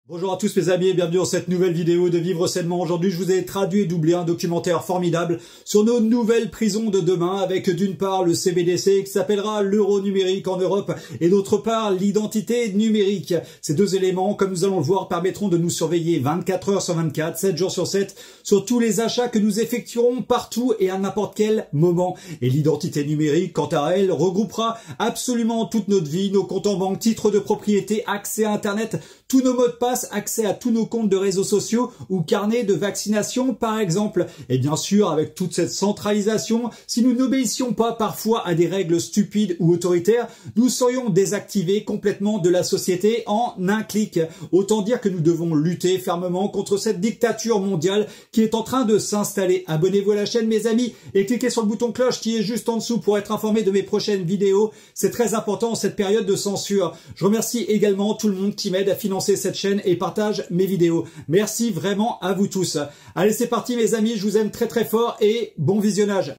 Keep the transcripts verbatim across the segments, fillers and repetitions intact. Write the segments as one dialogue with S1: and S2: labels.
S1: Bonjour à tous mes amis et bienvenue dans cette nouvelle vidéo de Vivre Sainement. Aujourd'hui, je vous ai traduit et doublé un documentaire formidable sur nos nouvelles prisons de demain avec d'une part le C B D C qui s'appellera l'euro numérique en Europe et d'autre part l'identité numérique. Ces deux éléments, comme nous allons le voir, permettront de nous surveiller vingt-quatre heures sur vingt-quatre, sept jours sur sept sur tous les achats que nous effectuerons partout et à n'importe quel moment. Et l'identité numérique, quant à elle, regroupera absolument toute notre vie, nos comptes en banque, titres de propriété, accès à Internet, tous nos mots de passe, accès à tous nos comptes de réseaux sociaux ou carnet de vaccination par exemple. Et bien sûr, avec toute cette centralisation, si nous n'obéissions pas parfois à des règles stupides ou autoritaires, nous serions désactivés complètement de la société en un clic. Autant dire que nous devons lutter fermement contre cette dictature mondiale qui est en train de s'installer. Abonnez-vous à la chaîne mes amis et cliquez sur le bouton cloche qui est juste en dessous pour être informé de mes prochaines vidéos. C'est très important en cette période de censure. Je remercie également tout le monde qui m'aide à financer cette chaîne et partage mes vidéos. Merci vraiment à vous tous. Allez, c'est parti mes amis, je vous aime très très fort et bon visionnage.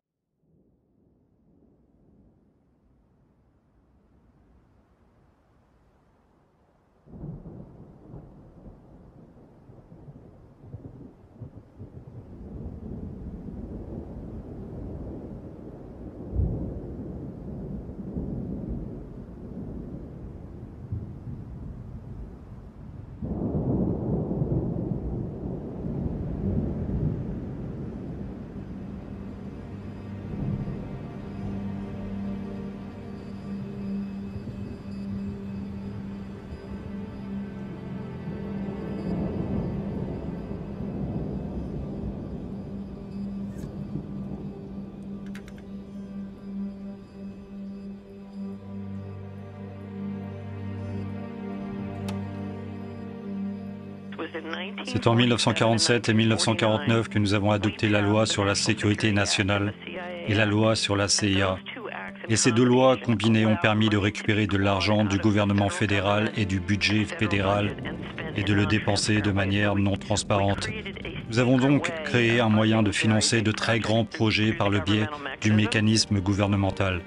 S2: C'est en mille neuf cent quarante-sept et mille neuf cent quarante-neuf que nous avons adopté la loi sur la sécurité nationale et la loi sur la C I A. Et ces deux lois combinées ont permis de récupérer de l'argent du gouvernement fédéral et du budget fédéral et de le dépenser de manière non transparente. Nous avons donc créé un moyen de financer de très grands projets par le biais du mécanisme gouvernemental.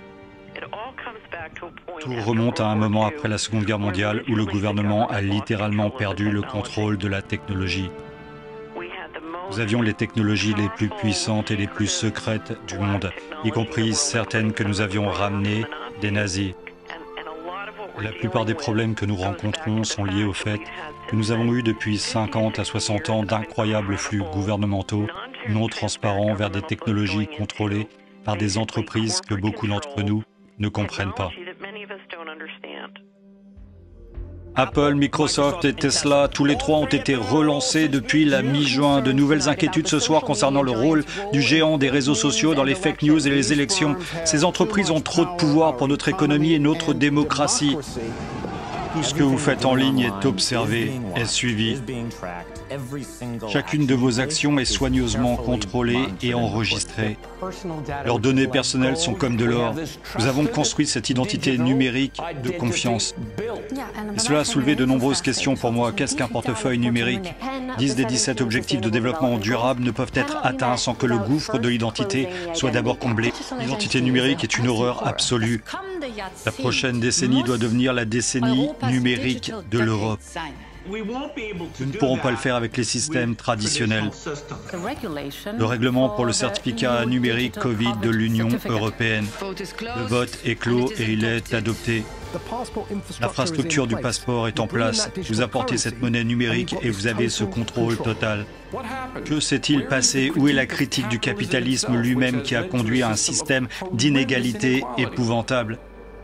S2: Tout remonte à un moment après la Seconde Guerre mondiale où le gouvernement a littéralement perdu le contrôle de la technologie. Nous avions les technologies les plus puissantes et les plus secrètes du monde, y compris certaines que nous avions ramenées des nazis. La plupart des problèmes que nous rencontrons sont liés au fait que nous avons eu depuis cinquante à soixante ans d'incroyables flux gouvernementaux non transparents vers des technologies contrôlées par des entreprises que beaucoup d'entre nous ne comprennent pas. Apple, Microsoft et Tesla, tous les trois ont été relancés depuis la mi-juin. De nouvelles inquiétudes ce soir concernant le rôle du géant des réseaux sociaux dans les fake news et les élections. Ces entreprises ont trop de pouvoir pour notre économie et notre démocratie. Tout ce que vous faites en ligne est observé, est suivi. Chacune de vos actions est soigneusement contrôlée et enregistrée. Leurs données personnelles sont comme de l'or. Nous avons construit cette identité numérique de confiance. Et cela a soulevé de nombreuses questions pour moi. Qu'est-ce qu'un portefeuille numérique ? dix des dix-sept objectifs de développement durable ne peuvent être atteints sans que le gouffre de l'identité soit d'abord comblé. L'identité numérique est une horreur absolue. La prochaine décennie doit devenir la décennie numérique de l'Europe. Nous ne pourrons pas le faire avec les systèmes traditionnels. Le règlement pour le certificat numérique Covid de l'Union européenne. Le vote est clos et il est adopté. L'infrastructure du passeport est en place. Vous apportez cette monnaie numérique et vous avez ce contrôle total. Que s'est-il passé? Où est la critique du capitalisme lui-même qui a conduit à un système d'inégalité épouvantable?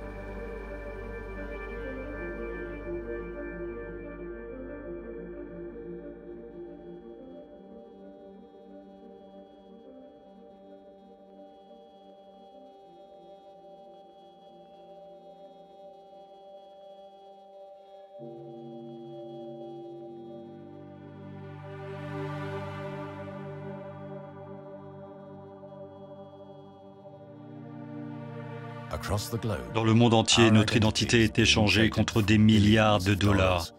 S2: Dans le monde entier, notre identité est échangée contre des milliards de dollars.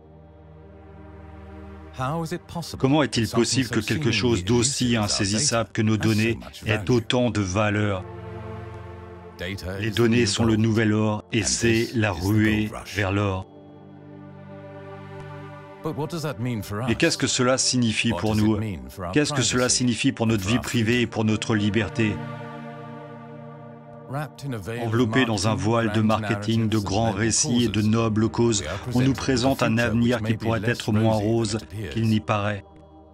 S2: Comment est-il possible que quelque chose d'aussi insaisissable que nos données ait autant de valeur? Les données sont le nouvel or et c'est la ruée vers l'or. Et qu'est-ce que cela signifie pour nous? Qu'est-ce que cela signifie pour notre vie privée et pour notre liberté? Enveloppés dans un voile de marketing, de grands récits et de nobles causes, on nous présente un avenir qui pourrait être moins rose qu'il n'y paraît.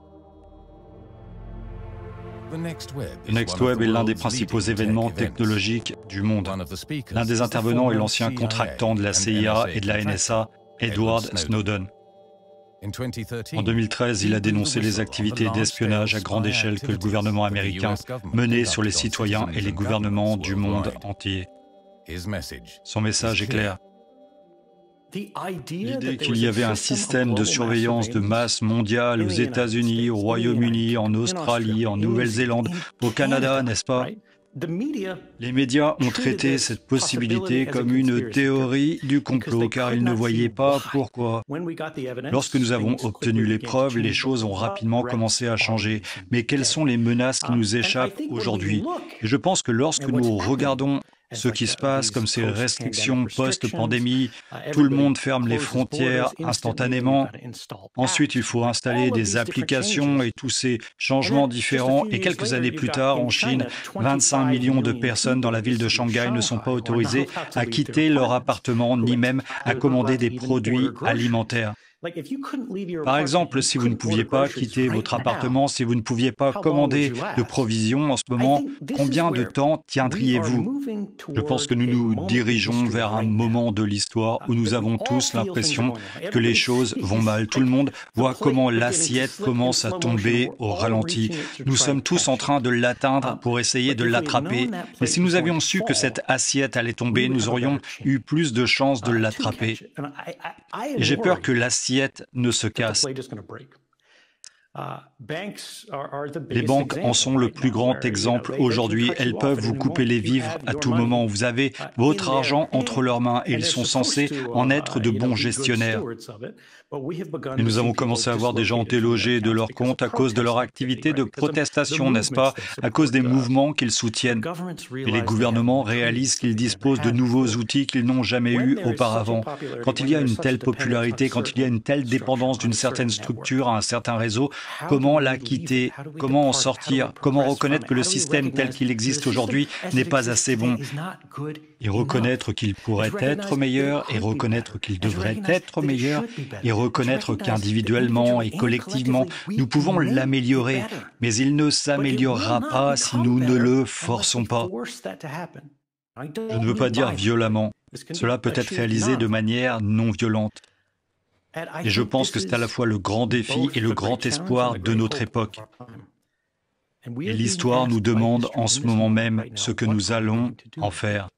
S2: Le Next Web est l'un des principaux événements technologiques du monde. L'un des intervenants est l'ancien contractant de la C I A et de la N S A, Edward Snowden. En deux mille treize, il a dénoncé les activités d'espionnage à grande échelle que le gouvernement américain menait sur les citoyens et les gouvernements du monde entier. Son message est clair. L'idée qu'il y avait un système de surveillance de masse mondiale aux États-Unis, au Royaume-Uni, en Australie, en Nouvelle-Zélande, au Canada, n'est-ce pas? Les médias ont traité cette possibilité comme une théorie du complot, car ils ne voyaient pas pourquoi. Lorsque nous avons obtenu les preuves, les choses ont rapidement commencé à changer. Mais quelles sont les menaces qui nous échappent aujourd'hui? Et je pense que lorsque nous regardons ce qui se passe, comme ces restrictions post-pandémie, tout le monde ferme les frontières instantanément. Ensuite, il faut installer des applications et tous ces changements différents. Et quelques années plus tard, en Chine, vingt-cinq millions de personnes dans la ville de Shanghai ne sont pas autorisées à quitter leur appartement, ni même à commander des produits alimentaires. Par exemple, si vous ne pouviez pas quitter votre appartement, si vous ne pouviez pas commander de provisions en ce moment, combien de temps tiendriez-vous? Je pense que nous nous dirigeons vers un moment de l'histoire où nous avons tous l'impression que les choses vont mal. Tout le monde voit comment l'assiette commence à tomber au ralenti. Nous sommes tous en train de l'atteindre pour essayer de l'attraper. Mais si nous avions su que cette assiette allait tomber, nous aurions eu plus de chances de l'attraper. Et j'ai peur que l'assiette ne se casse. Les banques en sont le plus grand exemple aujourd'hui. Elles peuvent vous couper les vivres à tout moment. Vous avez votre argent entre leurs mains et ils sont censés en être de bons gestionnaires. Et nous avons commencé à voir des gens délogés de leur compte à cause de leur activité de protestation, n'est-ce pas? À cause des mouvements qu'ils soutiennent. Et les gouvernements réalisent qu'ils disposent de nouveaux outils qu'ils n'ont jamais eus auparavant. Quand il y a une telle popularité, quand il y a une telle dépendance d'une certaine structure à un certain réseau, comment la quitter? Comment en sortir? Comment reconnaître que le système tel qu'il existe aujourd'hui n'est pas assez bon? Et reconnaître qu'il pourrait être meilleur, et reconnaître qu'il devrait être meilleur, et reconnaître qu'individuellement et collectivement, nous pouvons l'améliorer, mais il ne s'améliorera pas si nous ne le forçons pas. Je ne veux pas dire violemment. Cela peut être réalisé de manière non violente. Et je pense que c'est à la fois le grand défi et le grand espoir de notre époque. Et l'histoire nous demande en ce moment même ce que nous allons en faire.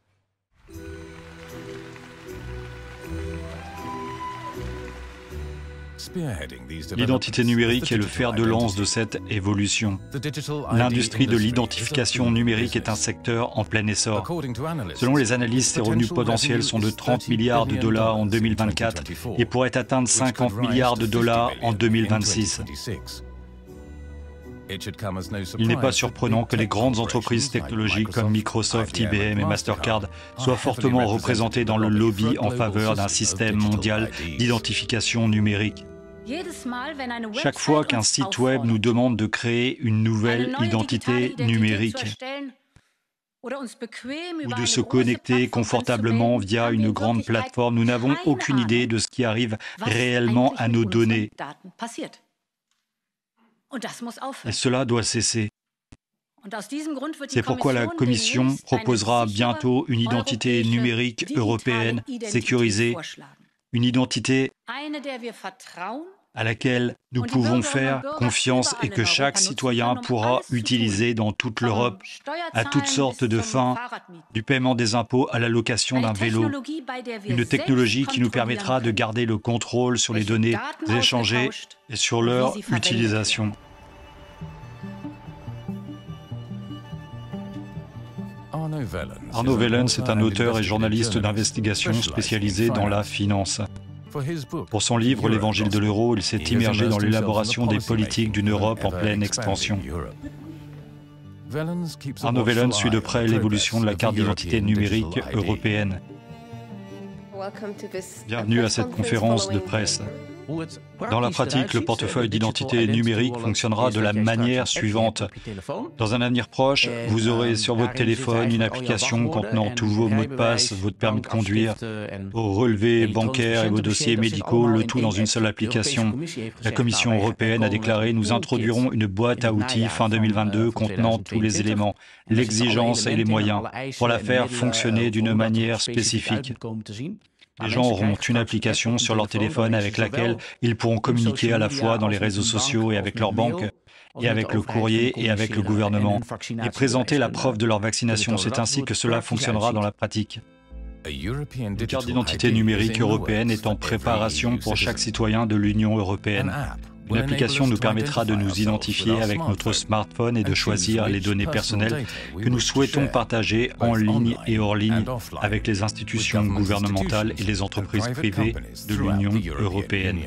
S2: L'identité numérique est le fer de lance de cette évolution. L'industrie de l'identification numérique est un secteur en plein essor. Selon les analyses, ses revenus potentiels sont de trente milliards de dollars en deux mille vingt-quatre et pourraient atteindre cinquante milliards de dollars en deux mille vingt-six. Il n'est pas surprenant que les grandes entreprises technologiques comme Microsoft, I B M et Mastercard soient fortement représentées dans le lobby en faveur d'un système mondial d'identification numérique. Chaque fois qu'un site web nous demande de créer une nouvelle identité numérique ou de se connecter confortablement via une grande plateforme, nous n'avons aucune idée de ce qui arrive réellement à nos données. Et cela doit cesser. C'est pourquoi la Commission proposera bientôt une identité numérique européenne sécurisée, une identité à laquelle nous pouvons faire confiance et que chaque citoyen pourra utiliser dans toute l'Europe à toutes sortes de fins, du paiement des impôts à la location d'un vélo. Une technologie qui nous permettra de garder le contrôle sur les données échangées et sur leur utilisation. Arno Wellens est un auteur et journaliste d'investigation spécialisé dans la finance. Pour son livre « L'Évangile de l'euro », il s'est immergé dans l'élaboration des politiques d'une Europe en pleine expansion. Arno Wellens suit de près l'évolution de la carte d'identité numérique européenne. Bienvenue à cette conférence de presse. Dans la pratique, le portefeuille d'identité numérique fonctionnera de la manière suivante. Dans un avenir proche, vous aurez sur votre téléphone une application contenant tous vos mots de passe, votre permis de conduire, vos relevés bancaires et vos dossiers médicaux, le tout dans une seule application. La Commission européenne a déclaré « Nous introduirons une boîte à outils fin deux mille vingt-deux contenant tous les éléments, l'exigence et les moyens pour la faire fonctionner d'une manière spécifique. » Les gens auront une application sur leur téléphone avec laquelle ils pourront communiquer à la fois dans les réseaux sociaux et avec leur banque, et avec le courrier et avec le gouvernement, et présenter la preuve de leur vaccination. C'est ainsi que cela fonctionnera dans la pratique. Une carte d'identité numérique européenne est en préparation pour chaque citoyen de l'Union européenne. Une application nous permettra de nous identifier avec notre smartphone et de choisir les données personnelles que nous souhaitons partager en ligne et hors ligne avec les institutions gouvernementales et les entreprises privées de l'Union européenne.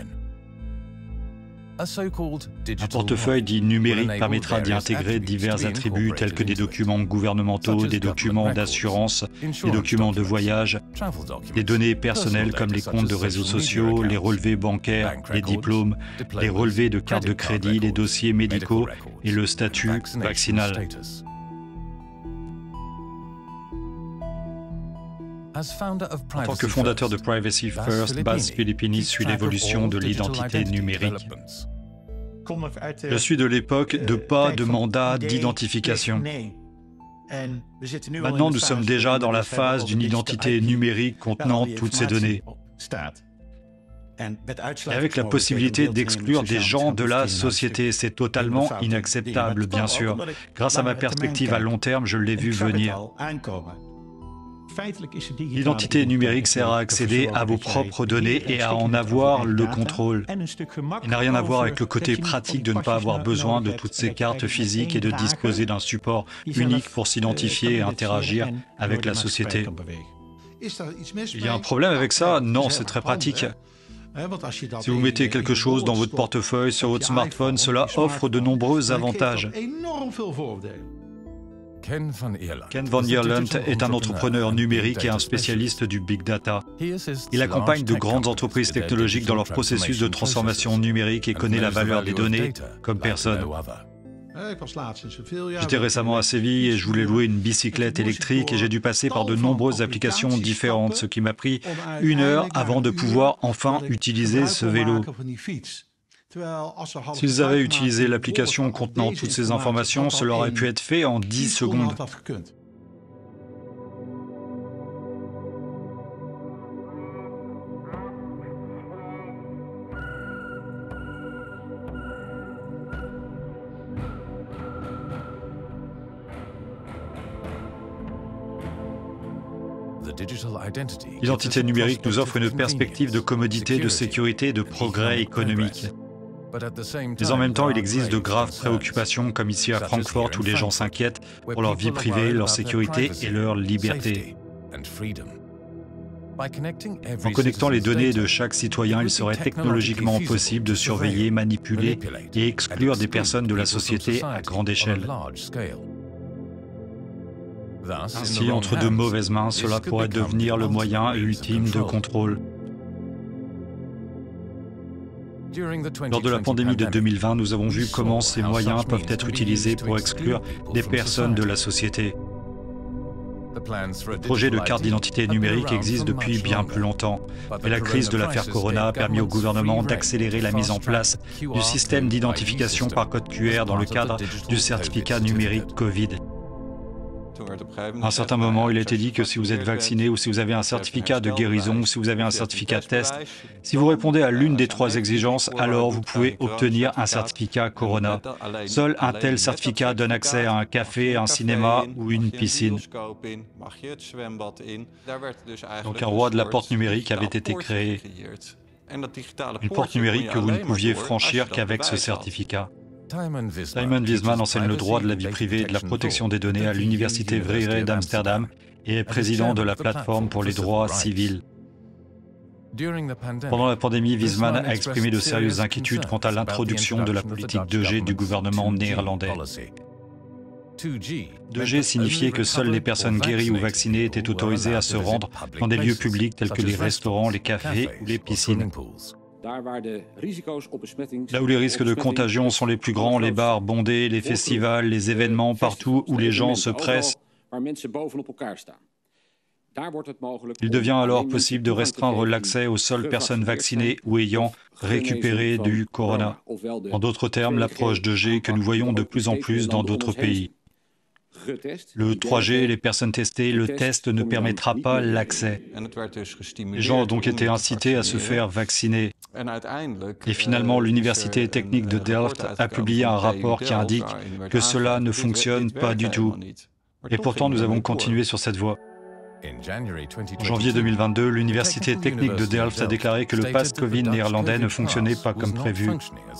S2: Un portefeuille dit numérique permettra d'y intégrer divers attributs tels que des documents gouvernementaux, des documents d'assurance, des documents de voyage, des données personnelles comme les comptes de réseaux sociaux, les relevés bancaires, les diplômes, les relevés de cartes de crédit, les dossiers médicaux et le statut vaccinal. En tant que fondateur de Privacy First, Bas Philippini suit l'évolution de l'identité numérique. Je suis de l'époque de pas de mandat d'identification. Maintenant, nous sommes déjà dans la phase d'une identité numérique contenant toutes ces données. Et avec la possibilité d'exclure des gens de la société, c'est totalement inacceptable, bien sûr. Grâce à ma perspective à long terme, je l'ai vu venir. L'identité numérique sert à accéder à vos propres données et à en avoir le contrôle. Il n'a rien à voir avec le côté pratique de ne pas avoir besoin de toutes ces cartes physiques et de disposer d'un support unique pour s'identifier et interagir avec la société. Il y a un problème avec ça? Non, c'est très pratique. Si vous mettez quelque chose dans votre portefeuille, sur votre smartphone, cela offre de nombreux avantages. Ken van Ierland est un entrepreneur numérique et un spécialiste du Big Data. Il accompagne de grandes entreprises technologiques dans leur processus de transformation numérique et connaît la valeur des données comme personne. J'étais récemment à Séville et je voulais louer une bicyclette électrique et j'ai dû passer par de nombreuses applications différentes, ce qui m'a pris une heure avant de pouvoir enfin utiliser ce vélo. S'ils avaient utilisé l'application contenant toutes ces informations, cela aurait pu être fait en dix secondes. L'identité numérique nous offre une perspective de commodité, de sécurité et de progrès économique. Mais en même temps, il existe de graves préoccupations, comme ici à Francfort, où les gens s'inquiètent pour leur vie privée, leur sécurité et leur liberté. En connectant les données de chaque citoyen, il serait technologiquement possible de surveiller, manipuler et exclure des personnes de la société à grande échelle. Ainsi, entre de mauvaises mains, cela pourrait devenir le moyen ultime de contrôle. Lors de la pandémie de deux mille vingt, nous avons vu comment ces moyens peuvent être utilisés pour exclure des personnes de la société. Le projet de carte d'identité numérique existe depuis bien plus longtemps, mais la crise de l'affaire Corona a permis au gouvernement d'accélérer la mise en place du système d'identification par code Q R dans le cadre du certificat numérique Covid. À un certain moment, il a été dit que si vous êtes vacciné ou si vous avez un certificat de guérison ou si vous avez un certificat de test, si vous répondez à l'une des trois exigences, alors vous pouvez obtenir un certificat Corona. Seul un tel certificat donne accès à un café, un cinéma ou une piscine. Donc un roi de la porte numérique avait été créé. Une porte numérique que vous ne pouviez franchir qu'avek ce certificat. Simon Wiesman enseigne le droit de la vie privée et de la protection des données à l'Université Vrije d'Amsterdam et est président de la plateforme pour les droits civils. Pendant la pandémie, Wiesman a exprimé de sérieuses inquiétudes quant à l'introduction de la politique deux G du gouvernement néerlandais. deux G signifiait que seules les personnes guéries ou vaccinées étaient autorisées à se rendre dans des lieux publics tels que les restaurants, les cafés ou les piscines. Là où les risques de contagion sont les plus grands, les bars bondés, les festivals, les événements, partout où les gens se pressent, il devient alors possible de restreindre l'accès aux seules personnes vaccinées ou ayant récupéré du corona. En d'autres termes, l'approche deux G que nous voyons de plus en plus dans d'autres pays. Le trois G, les personnes testées, le test ne permettra pas l'accès. Les gens ont donc été incités à se faire vacciner. Et finalement, l'Université technique de Delft a publié un rapport qui indique que cela ne fonctionne pas du tout. Et pourtant, nous avons continué sur cette voie. En janvier deux mille vingt-deux, l'Université technique de Delft a déclaré que le pass Covid néerlandais ne fonctionnait pas comme prévu.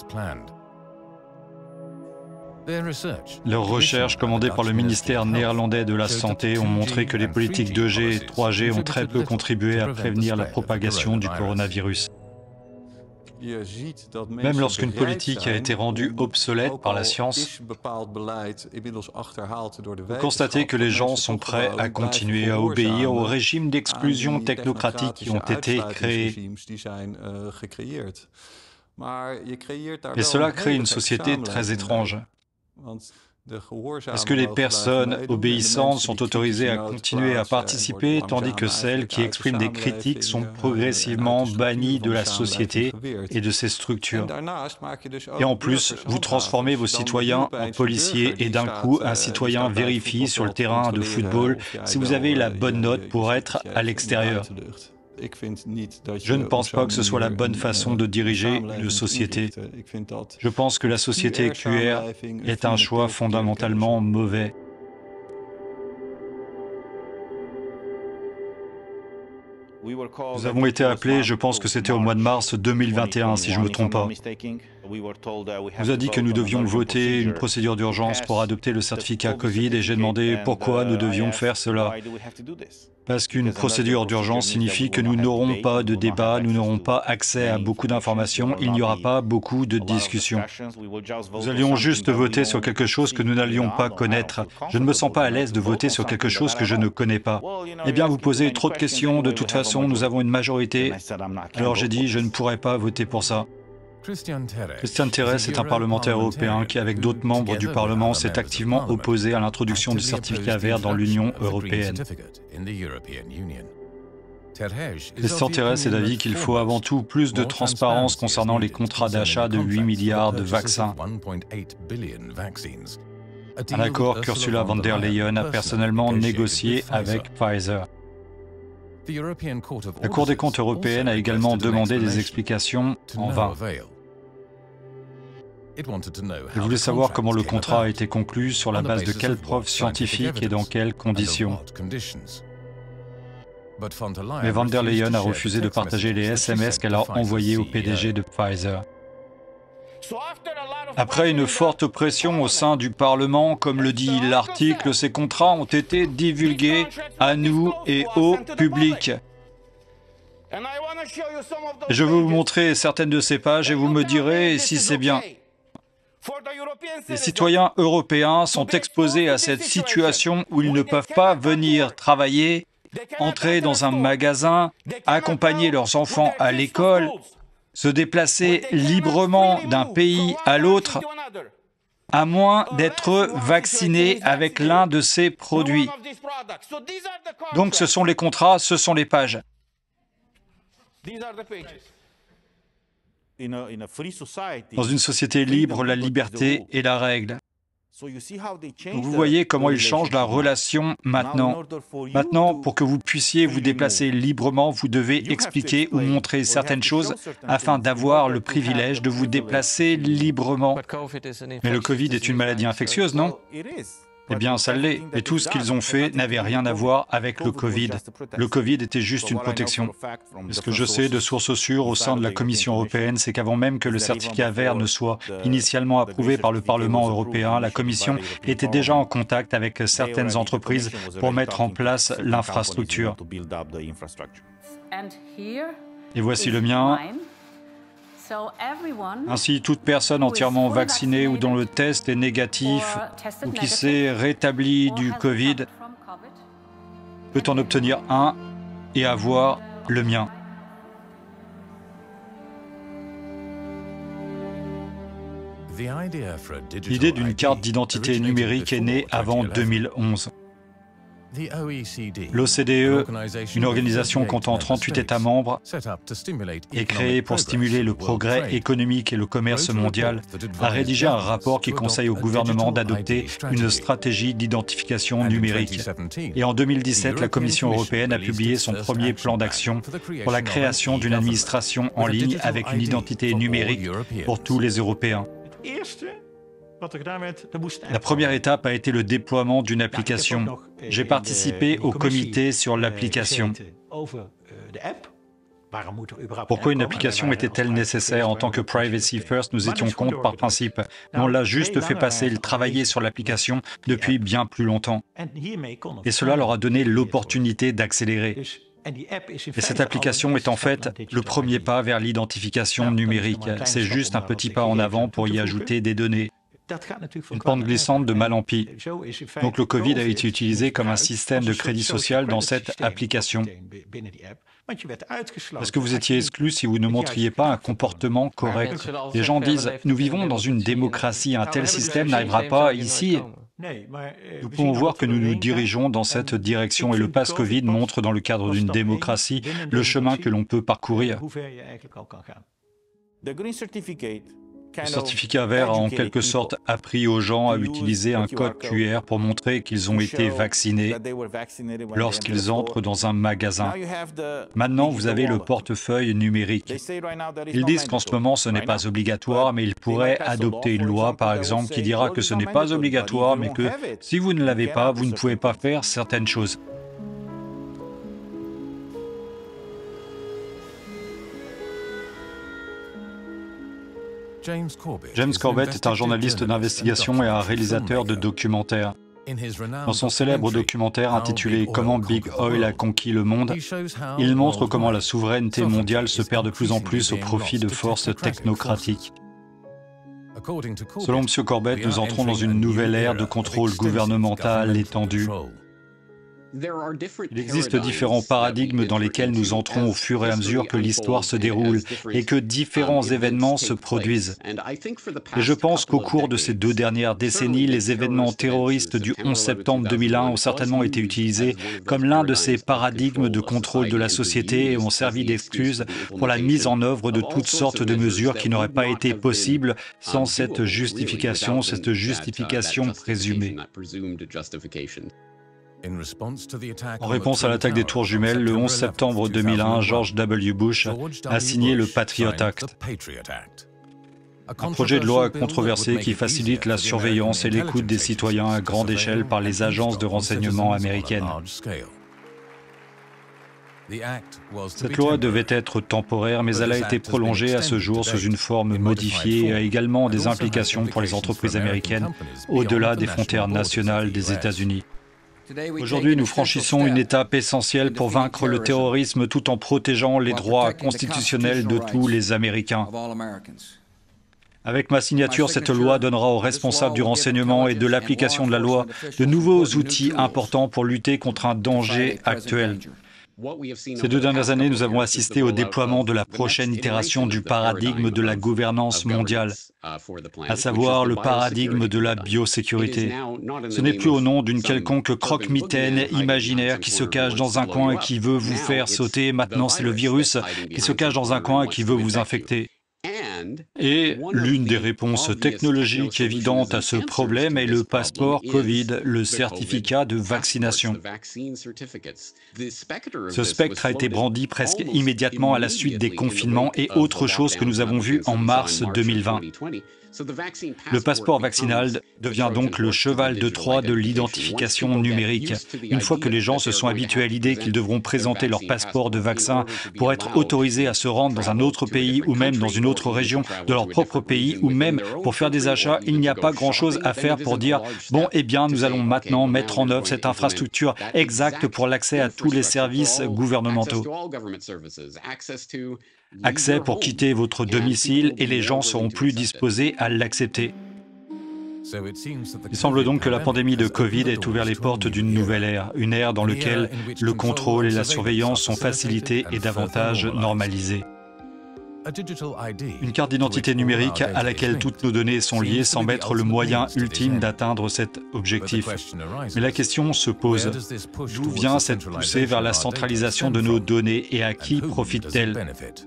S2: Leurs recherches commandées par le ministère néerlandais de la Santé ont montré que les politiques deux G et trois G ont très peu contribué à prévenir la propagation du coronavirus. Même lorsqu'une politique a été rendue obsolète par la science, vous constatez que les gens sont prêts à continuer à obéir aux régimes d'exclusion technocratique qui ont été créés. Et cela crée une société très étrange. Parce que les personnes obéissantes sont autorisées à continuer à participer, tandis que celles qui expriment des critiques sont progressivement bannies de la société et de ses structures. Et en plus, vous transformez vos citoyens en policiers et d'un coup, un citoyen vérifie sur le terrain de football si vous avez la bonne note pour être à l'extérieur. Je ne pense pas que ce soit la bonne façon de diriger une société. Je pense que la société Q R est un choix fondamentalement mauvais. Nous avons été appelés, je pense que c'était au mois de mars deux mille vingt et un, si je ne me trompe pas. On nous a dit que nous devions voter une procédure d'urgence pour adopter le certificat Covid et j'ai demandé pourquoi nous devions faire cela. Parce qu'une procédure d'urgence signifie que nous n'aurons pas de débat, nous n'aurons pas accès à beaucoup d'informations, il n'y aura pas beaucoup de discussions. Nous allions juste voter sur quelque chose que nous n'allions pas connaître. Je ne me sens pas à l'aise de voter sur quelque chose que je ne connais pas. Eh bien, vous posez trop de questions, de toute façon, nous avons une majorité. Alors j'ai dit, je ne pourrais pas voter pour ça. Christian Terres est un parlementaire européen qui, avec d'autres membres du Parlement, s'est activement opposé à l'introduction du certificat vert dans l'Union européenne. Christian Terres est d'avis qu'il faut avant tout plus de transparence concernant les contrats d'achat de huit milliards de vaccins. Un accord qu'Ursula von der Leyen a personnellement négocié avec Pfizer. La Cour des comptes européenne a également demandé des explications en vain. Elle voulait savoir comment le contrat a été conclu, sur la base de quelles preuves scientifiques et dans quelles conditions. Mais von der Leyen a refusé de partager les S M S qu'elle a envoyés au P D G de Pfizer. Après une forte pression au sein du Parlement, comme le dit l'article, ces contrats ont été divulgués à nous et au public. Je vais vous montrer certaines de ces pages et vous me direz si c'est bien. Les citoyens européens sont exposés à cette situation où ils ne peuvent pas venir travailler, entrer dans un magasin, accompagner leurs enfants à l'école, se déplacer librement d'un pays à l'autre, à moins d'être vaccinés avec l'un de ces produits. Donc ce sont les contrats, ce sont les pages. Dans une société libre, la liberté est la règle. Donc vous voyez comment il change la relation maintenant. Maintenant, pour que vous puissiez vous déplacer librement, vous devez expliquer ou montrer certaines choses afin d'avoir le privilège de vous déplacer librement. Mais le Covid est une maladie infectieuse, non ? Eh bien, ça l'est. Et tout ce qu'ils ont fait n'avait rien à voir avec le Covid. Le Covid était juste une protection. Et ce que je sais de sources sûres au sein de la Commission européenne, c'est qu'avant même que le certificat vert ne soit initialement approuvé par le Parlement européen, la Commission était déjà en contact avec certaines entreprises pour mettre en place l'infrastructure. Et voici le mien. Ainsi, toute personne entièrement vaccinée ou dont le test est négatif ou qui s'est rétabli du Covid peut en obtenir un et avoir le mien. L'idée d'une carte d'identité numérique est née avant deux mille onze. L'O C D E, une organisation comptant trente-huit États membres, est créée pour stimuler le progrès économique et le commerce mondial, a rédigé un rapport qui conseille au gouvernement d'adopter une stratégie d'identification numérique. Et en deux mille dix-sept, la Commission européenne a publié son premier plan d'action pour la création d'une administration en ligne avec une identité numérique pour tous les Européens. La première étape a été le déploiement d'une application. J'ai participé au comité sur l'application. Pourquoi une application était-elle nécessaire? En tant que Privacy First, nous étions contre par principe. Mais on l'a juste fait passer, ils travaillaient sur l'application depuis bien plus longtemps. Et cela leur a donné l'opportunité d'accélérer. Et cette application est en fait le premier pas vers l'identification numérique. C'est juste un petit pas en avant pour y ajouter des données. Une pente glissante de mal en pis. Donc le Covid a été utilisé comme un système de crédit social dans cette application. Est-ce que vous étiez exclu si vous ne montriez pas un comportement correct? Les gens disent « Nous vivons dans une démocratie, un tel système n'arrivera pas ici ». Nous pouvons voir que nous nous dirigeons dans cette direction et le pass Covid montre dans le cadre d'une démocratie le chemin que l'on peut parcourir. Le certificat vert a en quelque sorte appris aux gens à utiliser un code Q R pour montrer qu'ils ont été vaccinés lorsqu'ils entrent dans un magasin. Maintenant, vous avez le portefeuille numérique. Ils disent qu'en ce moment, ce n'est pas obligatoire, mais ils pourraient adopter une loi, par exemple, qui dira que ce n'est pas obligatoire, mais que si vous ne l'avez pas, vous ne pouvez pas faire certaines choses. James Corbett est un journaliste d'investigation et un réalisateur de documentaires. Dans son célèbre documentaire intitulé « Comment Big Oil a conquis le monde », il montre comment la souveraineté mondiale se perd de plus en plus au profit de forces technocratiques. Selon M. Corbett, nous entrons dans une nouvelle ère de contrôle gouvernemental étendu. Il existe différents paradigmes dans lesquels nous entrons au fur et à mesure que l'histoire se déroule et que différents événements se produisent. Et je pense qu'au cours de ces deux dernières décennies, les événements terroristes du onze septembre deux mille un ont certainement été utilisés comme l'un de ces paradigmes de contrôle de la société et ont servi d'excuse pour la mise en œuvre de toutes sortes de mesures qui n'auraient pas été possibles sans cette justification, cette justification présumée. En réponse à l'attaque des tours jumelles, le onze septembre deux mille un, George W. Bush a signé le Patriot Act, un projet de loi controversé qui facilite la surveillance et l'écoute des citoyens à grande échelle par les agences de renseignement américaines. Cette loi devait être temporaire, mais elle a été prolongée à ce jour sous une forme modifiée et a également des implications pour les entreprises américaines au-delà des frontières nationales des États-Unis. Aujourd'hui, nous franchissons une étape essentielle pour vaincre le terrorisme tout en protégeant les droits constitutionnels de tous les Américains. Avec ma signature, cette loi donnera aux responsables du renseignement et de l'application de la loi de nouveaux outils importants pour lutter contre un danger actuel. Ces deux dernières années, nous avons assisté au déploiement de la prochaine itération du paradigme de la gouvernance mondiale, à savoir le paradigme de la biosécurité. Ce n'est plus au nom d'une quelconque croque-mitaine imaginaire qui se cache dans un coin et qui veut vous faire sauter. Maintenant, c'est le virus qui se cache dans un coin et qui veut vous infecter. Et l'une des réponses technologiques évidentes à ce problème est le passeport Covid, le certificat de vaccination. Ce spectre a été brandi presque immédiatement à la suite des confinements et autre chose que nous avons vu en mars deux mille vingt. Le passeport vaccinal devient donc le cheval de Troie de l'identification numérique. Une fois que les gens se sont habitués à l'idée qu'ils devront présenter leur passeport de vaccin pour être autorisés à se rendre dans un autre pays ou même dans une autre région de leur propre pays ou même pour faire des achats, il n'y a pas grand-chose à faire pour dire « Bon, eh bien, nous allons maintenant mettre en œuvre cette infrastructure exacte pour l'accès à tous les services gouvernementaux. » Accès pour quitter votre domicile et les gens seront plus disposés à l'accepter. Il semble donc que la pandémie de Covid ait ouvert les portes d'une nouvelle ère, une ère dans laquelle le contrôle et la surveillance sont facilités et davantage normalisés. Une carte d'identité numérique à laquelle toutes nos données sont liées semble être le moyen ultime d'atteindre cet objectif. Mais la question se pose, d'où vient cette poussée vers la centralisation de nos données et à qui profite-t-elle ?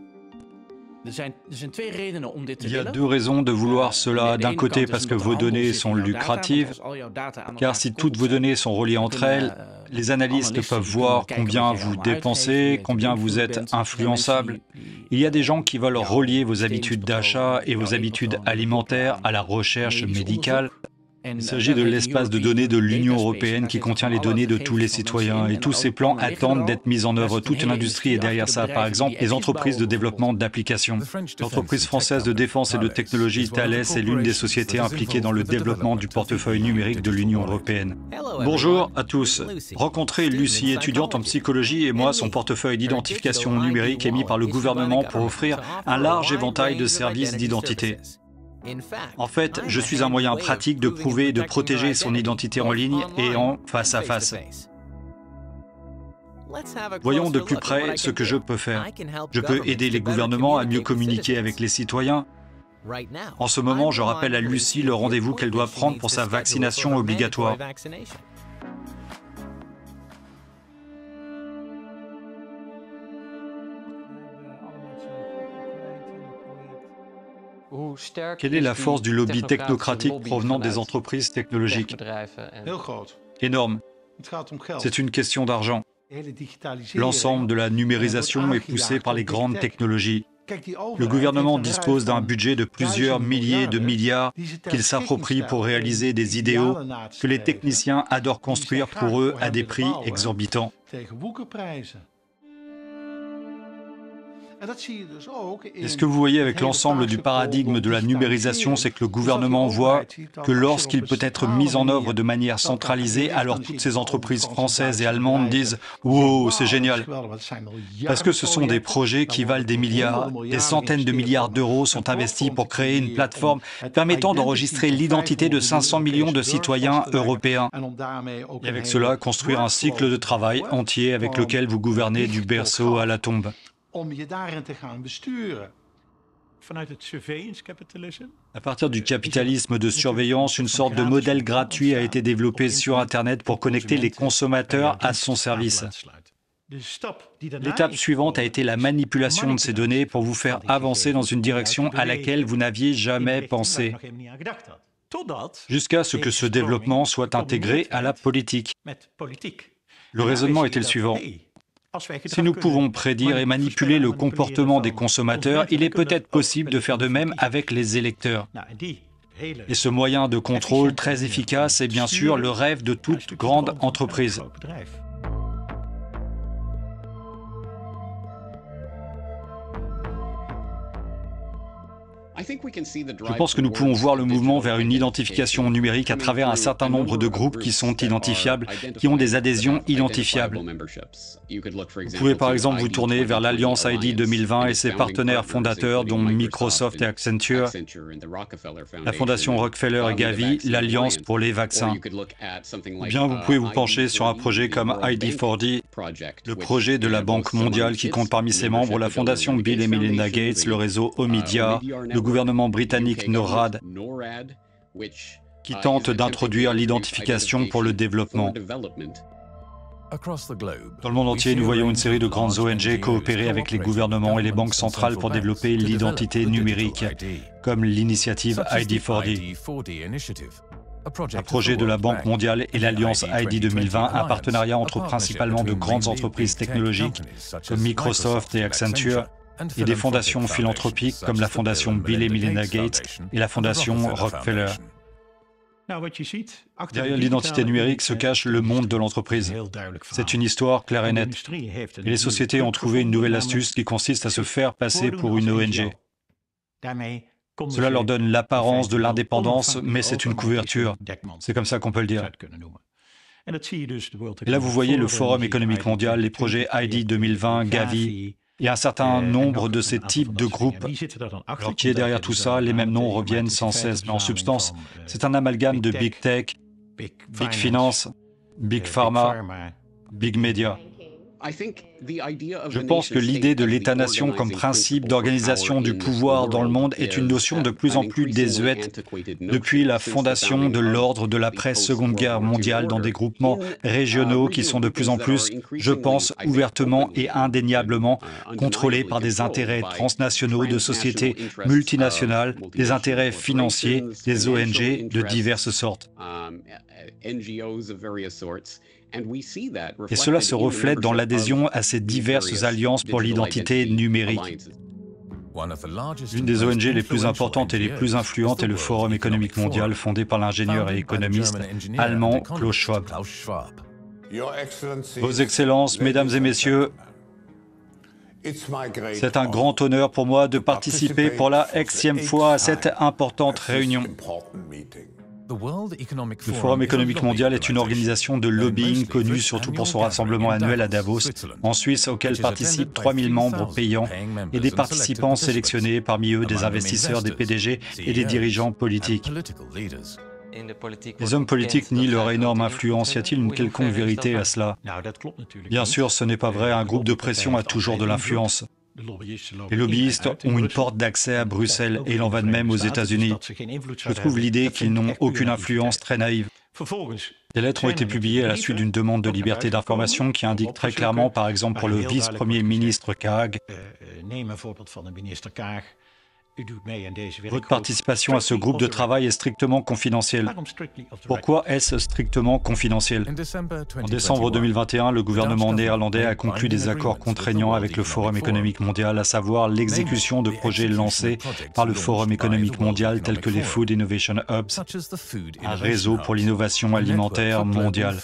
S2: Il y a deux raisons de vouloir cela. D'un côté, parce que vos données sont lucratives, car si toutes vos données sont reliées entre elles, les analystes peuvent voir combien vous dépensez, combien vous êtes influençable. Il y a des gens qui veulent relier vos habitudes d'achat et vos habitudes alimentaires à la recherche médicale. Il s'agit de l'espace de données de l'Union européenne qui contient les données de tous les citoyens et tous ces plans attendent d'être mis en œuvre. Toute une industrie est derrière ça, par exemple les entreprises de développement d'applications. L'entreprise française de défense et de technologie Thales est l'une des sociétés impliquées dans le développement du portefeuille numérique de l'Union européenne. Bonjour à tous. Rencontrez Lucie, étudiante en psychologie, et moi, son portefeuille d'identification numérique est mis par le gouvernement pour offrir un large éventail de services d'identité. En fait, je suis un moyen pratique de prouver et de protéger son identité en ligne et en face à face. Voyons de plus près ce que je peux faire. Je peux aider les gouvernements à mieux communiquer avec les citoyens. En ce moment, je rappelle à Lucie le rendez-vous qu'elle doit prendre pour sa vaccination obligatoire. Quelle est la force du lobby technocratique provenant des entreprises technologiques? Énorme. C'est une question d'argent. L'ensemble de la numérisation est poussé par les grandes technologies. Le gouvernement dispose d'un budget de plusieurs milliers de milliards qu'il s'approprie pour réaliser des idéaux que les techniciens adorent construire pour eux à des prix exorbitants. Et ce que vous voyez avec l'ensemble du paradigme de la numérisation, c'est que le gouvernement voit que lorsqu'il peut être mis en œuvre de manière centralisée, alors toutes ces entreprises françaises et allemandes disent « Wow, c'est génial !» Parce que ce sont des projets qui valent des milliards, des centaines de milliards d'euros sont investis pour créer une plateforme permettant d'enregistrer l'identité de cinq cents millions de citoyens européens. Et avec cela, construire un cycle de travail entier avec lequel vous gouvernez du berceau à la tombe. À partir du capitalisme de surveillance, une sorte de modèle gratuit a été développé sur Internet pour connecter les consommateurs à son service. L'étape suivante a été la manipulation de ces données pour vous faire avancer dans une direction à laquelle vous n'aviez jamais pensé, jusqu'à ce que ce développement soit intégré à la politique. Le raisonnement était le suivant. Si nous pouvons prédire et manipuler le comportement des consommateurs, il est peut-être possible de faire de même avec les électeurs. Et ce moyen de contrôle très efficace est bien sûr le rêve de toute grande entreprise. Je pense que nous pouvons voir le mouvement vers une identification numérique à travers un certain nombre de groupes qui sont identifiables, qui ont des adhésions identifiables. Vous pouvez par exemple vous tourner vers l'Alliance I D deux mille vingt et ses partenaires fondateurs dont Microsoft et Accenture, la Fondation Rockefeller et Gavi, l'Alliance pour les vaccins. Ou bien vous pouvez vous pencher sur un projet comme I D quatre D, le projet de la Banque mondiale qui compte parmi ses membres la Fondation Bill et Melinda Gates, le réseau Omidyar, le gouvernement britannique NORAD, qui tente d'introduire l'identification pour le développement. Dans le monde entier, nous voyons une série de grandes O N G coopérer avec les gouvernements et les banques centrales pour développer l'identité numérique, comme l'initiative I D quatre D. Un projet de la Banque mondiale et l'Alliance I D deux mille vingt, un partenariat entre principalement de grandes entreprises technologiques comme Microsoft et Accenture, et des fondations philanthropiques comme la fondation Bill et Melinda Gates et la fondation Rockefeller. Derrière l'identité numérique se cache le monde de l'entreprise. C'est une histoire claire et nette. Et les sociétés ont trouvé une nouvelle astuce qui consiste à se faire passer pour une O N G. Cela leur donne l'apparence de l'indépendance, mais c'est une couverture. C'est comme ça qu'on peut le dire. Et là, vous voyez le Forum économique mondial, les projets I D deux mille vingt, Gavi, et un certain nombre de ces types de groupes. Alors, qui est derrière tout ça? Les mêmes noms reviennent sans cesse, mais en substance, c'est un amalgame de Big Tech, Big Finance, Big Pharma, Big Media. Je pense que l'idée de l'État-nation comme principe d'organisation du pouvoir dans le monde est une notion de plus en plus désuète depuis la fondation de l'ordre de l'après-Seconde Guerre mondiale dans des groupements régionaux qui sont de plus en plus, je pense, ouvertement et indéniablement contrôlés par des intérêts transnationaux de sociétés multinationales, des intérêts financiers, des O N G de diverses sortes. Et cela se reflète dans l'adhésion à ces diverses alliances pour l'identité numérique. L'une des O N G les plus importantes et les plus influentes est le Forum économique mondial, fondé par l'ingénieur et économiste allemand Klaus Schwab. Vos Excellences, Mesdames et Messieurs, c'est un grand honneur pour moi de participer pour la Xème fois à cette importante réunion. Le Forum économique mondial est une organisation de lobbying connue surtout pour son rassemblement annuel à Davos, en Suisse, auquel participent trois mille membres payants et des participants sélectionnés, parmi eux des investisseurs, des P D G et des dirigeants politiques. Les hommes politiques nient leur énorme influence. Y a-t-il une quelconque vérité à cela? Bien sûr, ce n'est pas vrai. Un groupe de pression a toujours de l'influence. Les lobbyistes ont une porte d'accès à Bruxelles et il en va de même aux États-Unis. Je trouve l'idée qu'ils n'ont aucune influence très naïve. Des lettres ont été publiées à la suite d'une demande de liberté d'information qui indique très clairement, par exemple pour le vice-premier ministre Kaag, votre participation à ce groupe de travail est strictement confidentielle. Pourquoi est-ce strictement confidentiel? En décembre deux mille vingt et un, le gouvernement néerlandais a conclu des accords contraignants avec le Forum économique mondial, à savoir l'exécution de projets lancés par le Forum économique mondial tels que les Food Innovation Hubs, un réseau pour l'innovation alimentaire mondiale.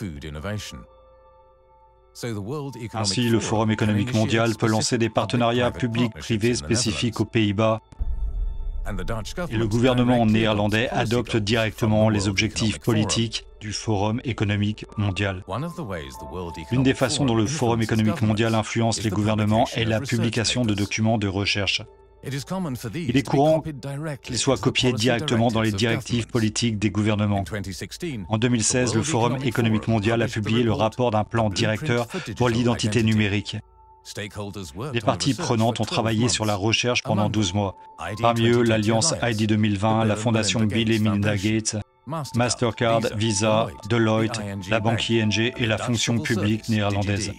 S2: Ainsi, le Forum économique mondial peut lancer des partenariats publics-privés spécifiques aux Pays-Bas, et le gouvernement néerlandais adopte directement les objectifs politiques du Forum économique mondial. L'une des façons dont le Forum économique mondial influence les gouvernements est la publication de documents de recherche. Il est courant qu'ils soient copiés directement dans les directives politiques des gouvernements. En deux mille seize, le Forum économique mondial a publié le rapport d'un plan directeur pour l'identité numérique. Les parties prenantes ont travaillé sur la recherche pendant douze mois. Parmi eux, l'Alliance I D deux mille vingt, la Fondation Bill et Melinda Gates, Mastercard, Visa, Deloitte, la banque I N G et la fonction publique néerlandaise.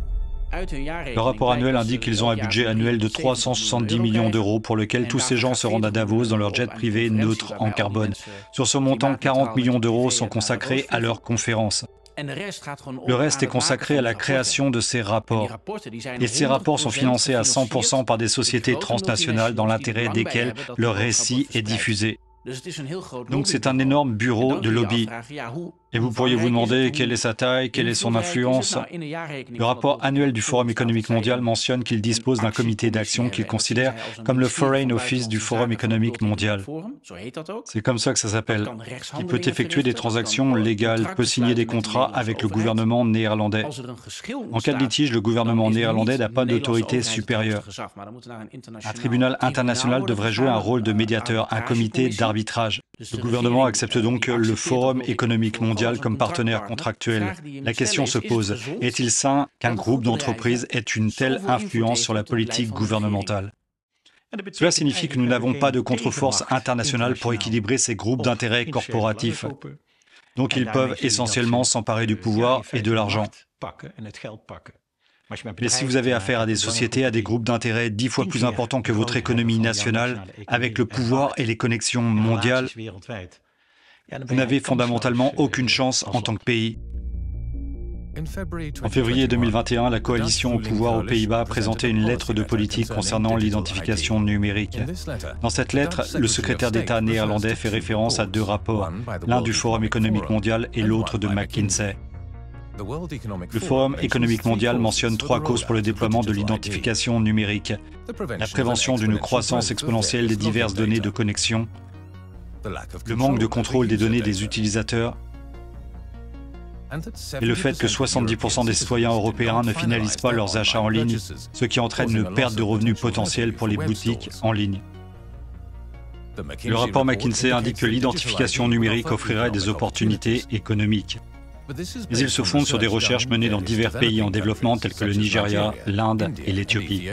S2: Le rapport annuel indique qu'ils ont un budget annuel de trois cent soixante-dix millions d'euros pour lequel tous ces gens se rendent à Davos dans leur jet privé neutre en carbone. Sur ce montant, quarante millions d'euros sont consacrés à leurs conférences. Le reste est consacré à la création de ces rapports. Et ces rapports sont financés à cent pour cent par des sociétés transnationales dans l'intérêt desquelles leur récit est diffusé. Donc c'est un énorme bureau de lobby. Et vous pourriez vous demander quelle est sa taille, quelle est son influence. Le rapport annuel du Forum économique mondial mentionne qu'il dispose d'un comité d'action qu'il considère comme le Foreign Office du Forum économique mondial. C'est comme ça que ça s'appelle. Il peut effectuer des transactions légales, peut signer des contrats avec le gouvernement néerlandais. En cas de litige, le gouvernement néerlandais n'a pas d'autorité supérieure. Un tribunal international devrait jouer un rôle de médiateur, un comité d'arbitrage. Le gouvernement accepte donc le Forum économique mondial comme partenaire contractuel. La question se pose, est-il sain qu'un groupe d'entreprises ait une telle influence sur la politique gouvernementale? Cela signifie que nous n'avons pas de contre-force internationale pour équilibrer ces groupes d'intérêts corporatifs. Donc ils peuvent essentiellement s'emparer du pouvoir et de l'argent. Mais si vous avez affaire à des sociétés, à des groupes d'intérêts dix fois plus importants que votre économie nationale, avec le pouvoir et les connexions mondiales, vous n'avez fondamentalement aucune chance en tant que pays. En février deux mille vingt et un, la coalition au pouvoir aux Pays-Bas a présenté une lettre de politique concernant l'identification numérique. Dans cette lettre, le secrétaire d'État néerlandais fait référence à deux rapports, l'un du Forum économique mondial et l'autre de McKinsey. Le Forum économique mondial mentionne trois causes pour le déploiement de l'identification numérique. La prévention d'une croissance exponentielle des diverses données de connexion, le manque de contrôle des données des utilisateurs et le fait que soixante-dix pour cent des citoyens européens ne finalisent pas leurs achats en ligne, ce qui entraîne une perte de revenus potentiels pour les boutiques en ligne. Le rapport McKinsey indique que l'identification numérique offrirait des opportunités économiques. Mais ils se fondent sur des recherches menées dans divers pays en développement tels que le Nigeria, l'Inde et l'Éthiopie.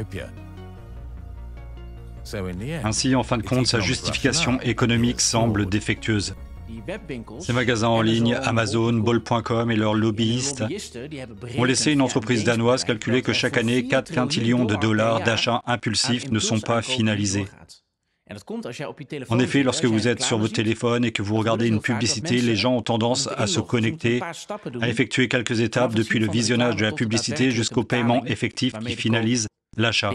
S2: Ainsi, en fin de compte, sa justification économique semble défectueuse. Ces magasins en ligne, Amazon, Bol point com et leurs lobbyistes ont laissé une entreprise danoise calculer que chaque année, quatre quintillions de dollars d'achats impulsifs ne sont pas finalisés. En effet, lorsque vous êtes sur votre téléphone et que vous regardez une publicité, les gens ont tendance à se connecter, à effectuer quelques étapes depuis le visionnage de la publicité jusqu'au paiement effectif qui finalise l'achat.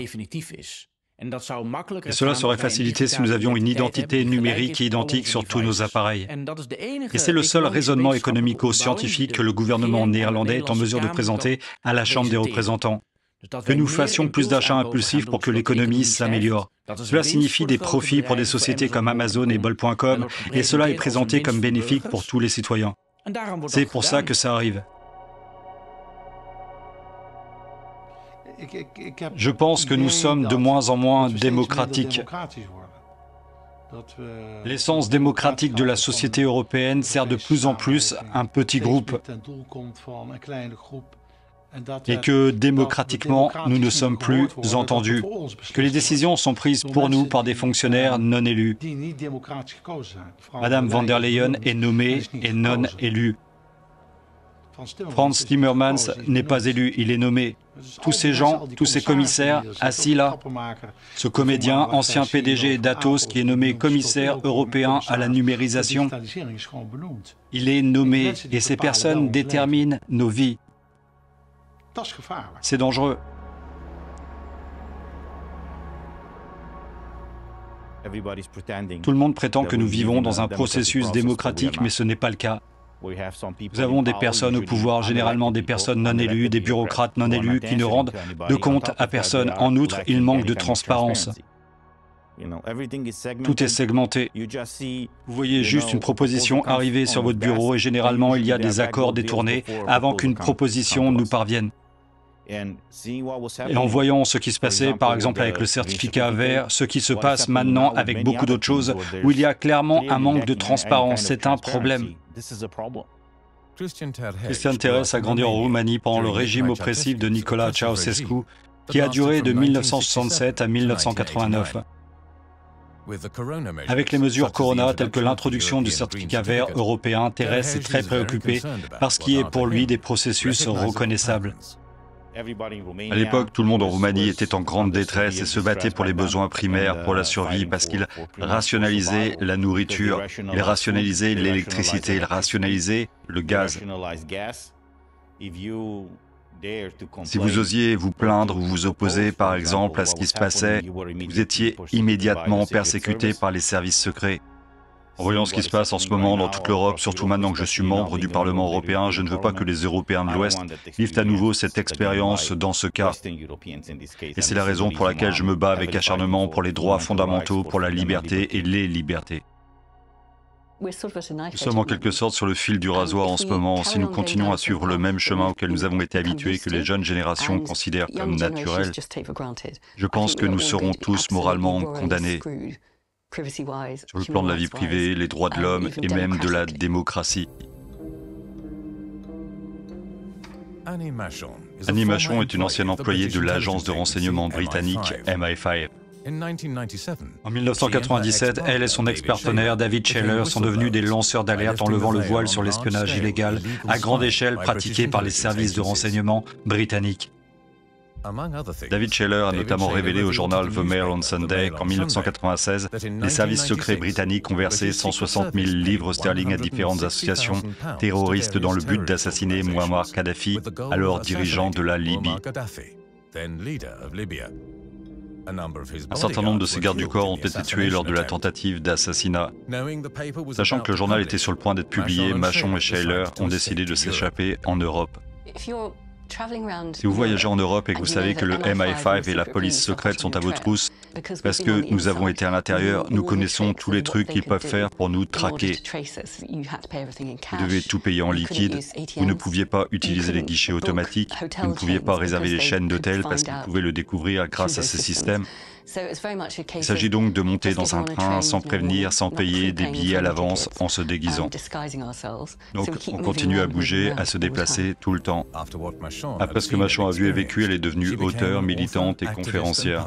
S2: Et cela serait facilité si nous avions une identité numérique et identique sur tous nos appareils. Et c'est le seul raisonnement économico-scientifique que le gouvernement néerlandais est en mesure de présenter à la Chambre des représentants. Que nous fassions plus d'achats impulsifs pour que l'économie s'améliore. Cela signifie des profits pour des sociétés comme Amazon et Bol point com, et cela est présenté comme bénéfique pour tous les citoyens. C'est pour ça que ça arrive. Je pense que nous sommes de moins en moins démocratiques. L'essence démocratique de la société européenne sert de plus en plus un petit groupe. Et que démocratiquement, nous ne sommes plus entendus, que les décisions sont prises pour nous par des fonctionnaires non élus. Madame von der Leyen est nommée et non élue. Frans Timmermans n'est pas élu, il est nommé. Tous ces gens, tous ces commissaires assis là, ce comédien, ancien P D G d'Atos qui est nommé commissaire européen à la numérisation, il est nommé et ces personnes déterminent nos vies. C'est dangereux. Tout le monde prétend que nous vivons dans un processus démocratique, mais ce n'est pas le cas. Nous avons des personnes au pouvoir, généralement des personnes non élues, des bureaucrates non élus qui ne rendent de compte à personne. En outre, il manque de transparence. Tout est segmenté. Vous voyez juste une proposition arriver sur votre bureau et généralement il y a des accords détournés avant qu'une proposition nous parvienne. Et en voyant ce qui se passait, par exemple avec le certificat vert, ce qui se passe maintenant avec beaucoup d'autres choses, où il y a clairement un manque de transparence, c'est un problème. Cristian Terres a grandi en Roumanie pendant le régime oppressif de Nicolae Ceausescu, qui a duré de mille neuf cent soixante-sept à mille neuf cent quatre-vingt-neuf. Avec les mesures Corona telles que l'introduction du certificat vert européen, Terres est très préoccupé par ce qui est pour lui des processus reconnaissables. À l'époque, tout le monde en Roumanie était en grande détresse et se battait pour les besoins primaires, pour la survie, parce qu'il rationalisait la nourriture, il rationalisait l'électricité, il rationalisait le gaz. Si vous osiez vous plaindre ou vous opposer, par exemple, à ce qui se passait, vous étiez immédiatement persécuté par les services secrets. En voyant ce qui se passe en ce moment dans toute l'Europe, surtout maintenant que je suis membre du Parlement européen, je ne veux pas que les Européens de l'Ouest vivent à nouveau cette expérience dans ce cas. Et c'est la raison pour laquelle je me bats avec acharnement pour les droits fondamentaux, pour la liberté et les libertés. Nous sommes en quelque sorte sur le fil du rasoir en ce moment. Si nous continuons à suivre le même chemin auquel nous avons été habitués, que les jeunes générations considèrent comme naturel, je pense que nous serons tous moralement condamnés. Sur le plan de la vie privée, les droits de l'homme et même de la démocratie. Annie Machon est une ancienne employée de l'agence de renseignement britannique M I cinq. En mille neuf cent quatre-vingt-dix-sept, elle et son ex-partenaire David Scheller sont devenus des lanceurs d'alerte en levant le voile sur l'espionnage illégal à grande échelle pratiqué par les services de renseignement britanniques. David Scheller a notamment révélé au journal The Mail on Sunday qu'en mille neuf cent quatre-vingt-seize, les services secrets britanniques ont versé cent soixante mille livres sterling à différentes associations terroristes dans le but d'assassiner Muammar Kadhafi, alors dirigeant de la Libye. Un certain nombre de ses gardes du corps ont été tués lors de la tentative d'assassinat. Sachant que le journal était sur le point d'être publié, Machon et Scheller ont décidé de s'échapper en Europe. Si vous voyagez en Europe et que vous savez que le M I cinq et la police secrète sont à vos trousses, parce que nous avons été à l'intérieur, nous connaissons tous les trucs qu'ils peuvent faire pour nous traquer. Vous devez tout payer en liquide, vous ne pouviez pas utiliser les guichets automatiques, vous ne pouviez pas réserver les chaînes d'hôtels parce qu'ils pouvaient le découvrir grâce à ces systèmes. Il s'agit donc de monter dans un train sans prévenir, sans payer des billets à l'avance, en se déguisant. Donc on continue à bouger, à se déplacer tout le temps. Après ce que Machon a vu et vécu, elle est devenue auteure, militante et conférencière.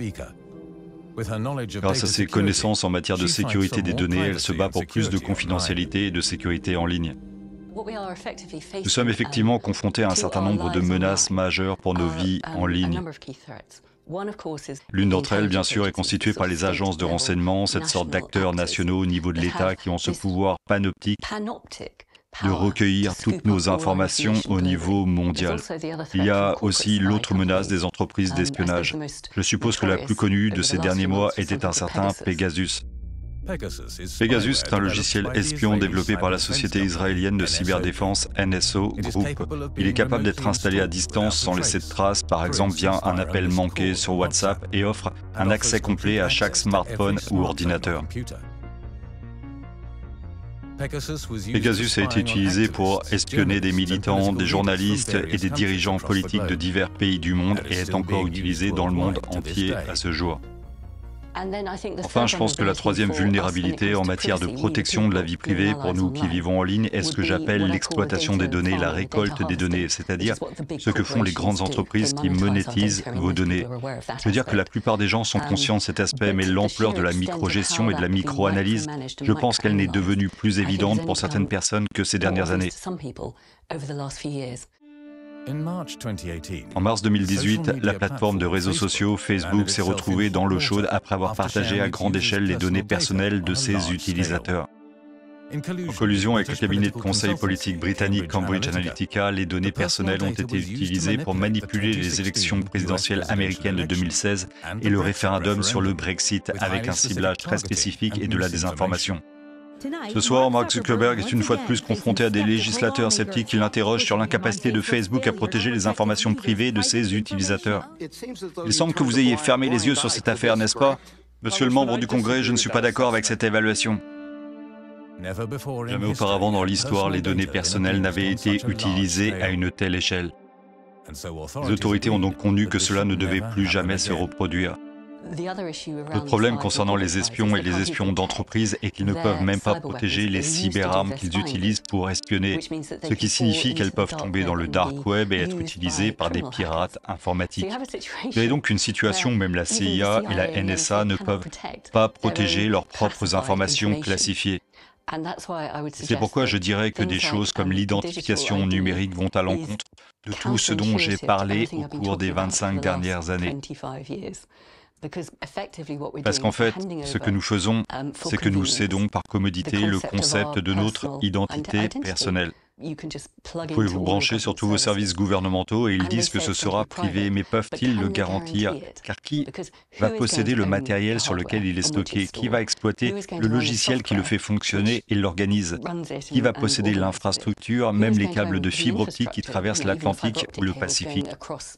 S2: Grâce à ses connaissances en matière de sécurité des données, elle se bat pour plus de confidentialité et de sécurité en ligne. Nous sommes effectivement confrontés à un certain nombre de menaces majeures pour nos vies en ligne. L'une d'entre elles, bien sûr, est constituée par les agences de renseignement, cette sorte d'acteurs nationaux au niveau de l'État qui ont ce pouvoir panoptique de recueillir toutes nos informations au niveau mondial. Il y a aussi l'autre menace des entreprises d'espionnage. Je suppose que la plus connue de ces derniers mois était un certain Pegasus. Pegasus est un logiciel espion développé par la société israélienne de cyberdéfense N S O Group. Il est capable d'être installé à distance sans laisser de traces, par exemple via un appel manqué sur WhatsApp, et offre un accès complet à chaque smartphone ou ordinateur. Pegasus a été utilisé pour espionner des militants, des journalistes et des dirigeants politiques de divers pays du monde et est encore utilisé dans le monde entier à ce jour. Enfin, je pense que la troisième vulnérabilité en matière de protection de la vie privée pour nous qui vivons en ligne est ce que j'appelle l'exploitation des données, la récolte des données, c'est-à-dire ce que font les grandes entreprises qui monétisent vos données. Je veux dire que la plupart des gens sont conscients de cet aspect, mais l'ampleur de la micro-gestion et de la micro-analyse, je pense qu'elle n'est devenue plus évidente pour certaines personnes que ces dernières années. En mars deux mille dix-huit, la plateforme de réseaux sociaux Facebook s'est retrouvée dans l'eau chaude après avoir partagé à grande échelle les données personnelles de ses utilisateurs. En collusion avec le cabinet de conseil politique britannique Cambridge Analytica, les données personnelles ont été utilisées pour manipuler les élections présidentielles américaines de deux mille seize et le référendum sur le Brexit avec un ciblage très spécifique et de la désinformation. Ce soir, Mark Zuckerberg est une fois de plus confronté à des législateurs sceptiques qui l'interrogent sur l'incapacité de Facebook à protéger les informations privées de ses utilisateurs. Il semble que vous ayez fermé les yeux sur cette affaire, n'est-ce pas? Monsieur le membre du Congrès, je ne suis pas d'accord avec cette évaluation. Jamais auparavant dans l'histoire, les données personnelles n'avaient été utilisées à une telle échelle. Les autorités ont donc convenu que cela ne devait plus jamais se reproduire. Le problème concernant les espions et les espions d'entreprise est qu'ils ne peuvent même pas protéger les cyberarmes qu'ils utilisent pour espionner, ce qui signifie qu'elles peuvent tomber dans le dark web et être utilisées par des pirates informatiques. Vous avez donc une situation où même la C I A et la N S A ne peuvent pas protéger leurs propres informations classifiées. C'est pourquoi je dirais que des choses comme l'identification numérique vont à l'encontre de tout ce dont j'ai parlé au cours des vingt-cinq dernières années. Parce qu'en fait, ce que nous faisons, c'est que nous cédons par commodité le concept de notre identité personnelle. Vous pouvez vous brancher sur tous vos services gouvernementaux et ils disent que ce sera privé, mais peuvent-ils le garantir? Car qui va posséder le matériel sur lequel il est stocké? Qui va exploiter le logiciel qui le fait fonctionner et l'organise? Qui va posséder l'infrastructure, même les câbles de fibre optique qui traversent l'Atlantique ou le Pacifique?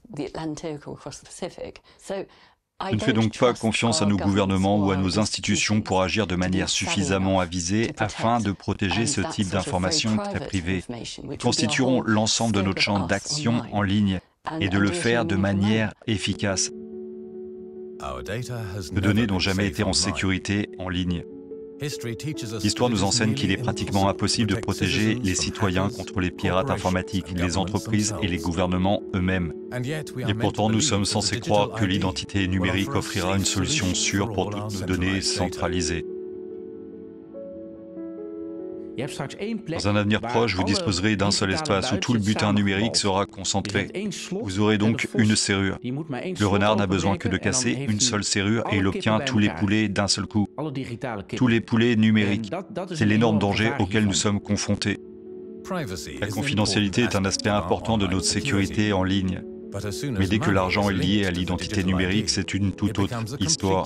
S2: Je ne fais donc pas confiance à nos gouvernements ou à nos institutions pour agir de manière suffisamment avisée afin de protéger ce type d'informations très privées. Nous constituerons l'ensemble de notre champ d'action en ligne et de le faire de manière efficace. Nos données n'ont jamais été en sécurité en ligne. L'histoire nous enseigne qu'il est pratiquement impossible de protéger les citoyens contre les pirates informatiques, les entreprises et les gouvernements eux-mêmes. Et pourtant, nous sommes censés croire que l'identité numérique offrira une solution sûre pour toutes nos données centralisées. Dans un avenir proche, vous disposerez d'un seul espace où tout le butin numérique sera concentré. Vous aurez donc une serrure. Le renard n'a besoin que de casser une seule serrure et il obtient tous les poulets d'un seul coup. Tous les poulets numériques. C'est l'énorme danger auquel nous sommes confrontés. La confidentialité est un aspect important de notre sécurité en ligne. Mais dès que l'argent est lié à l'identité numérique, c'est une toute autre histoire.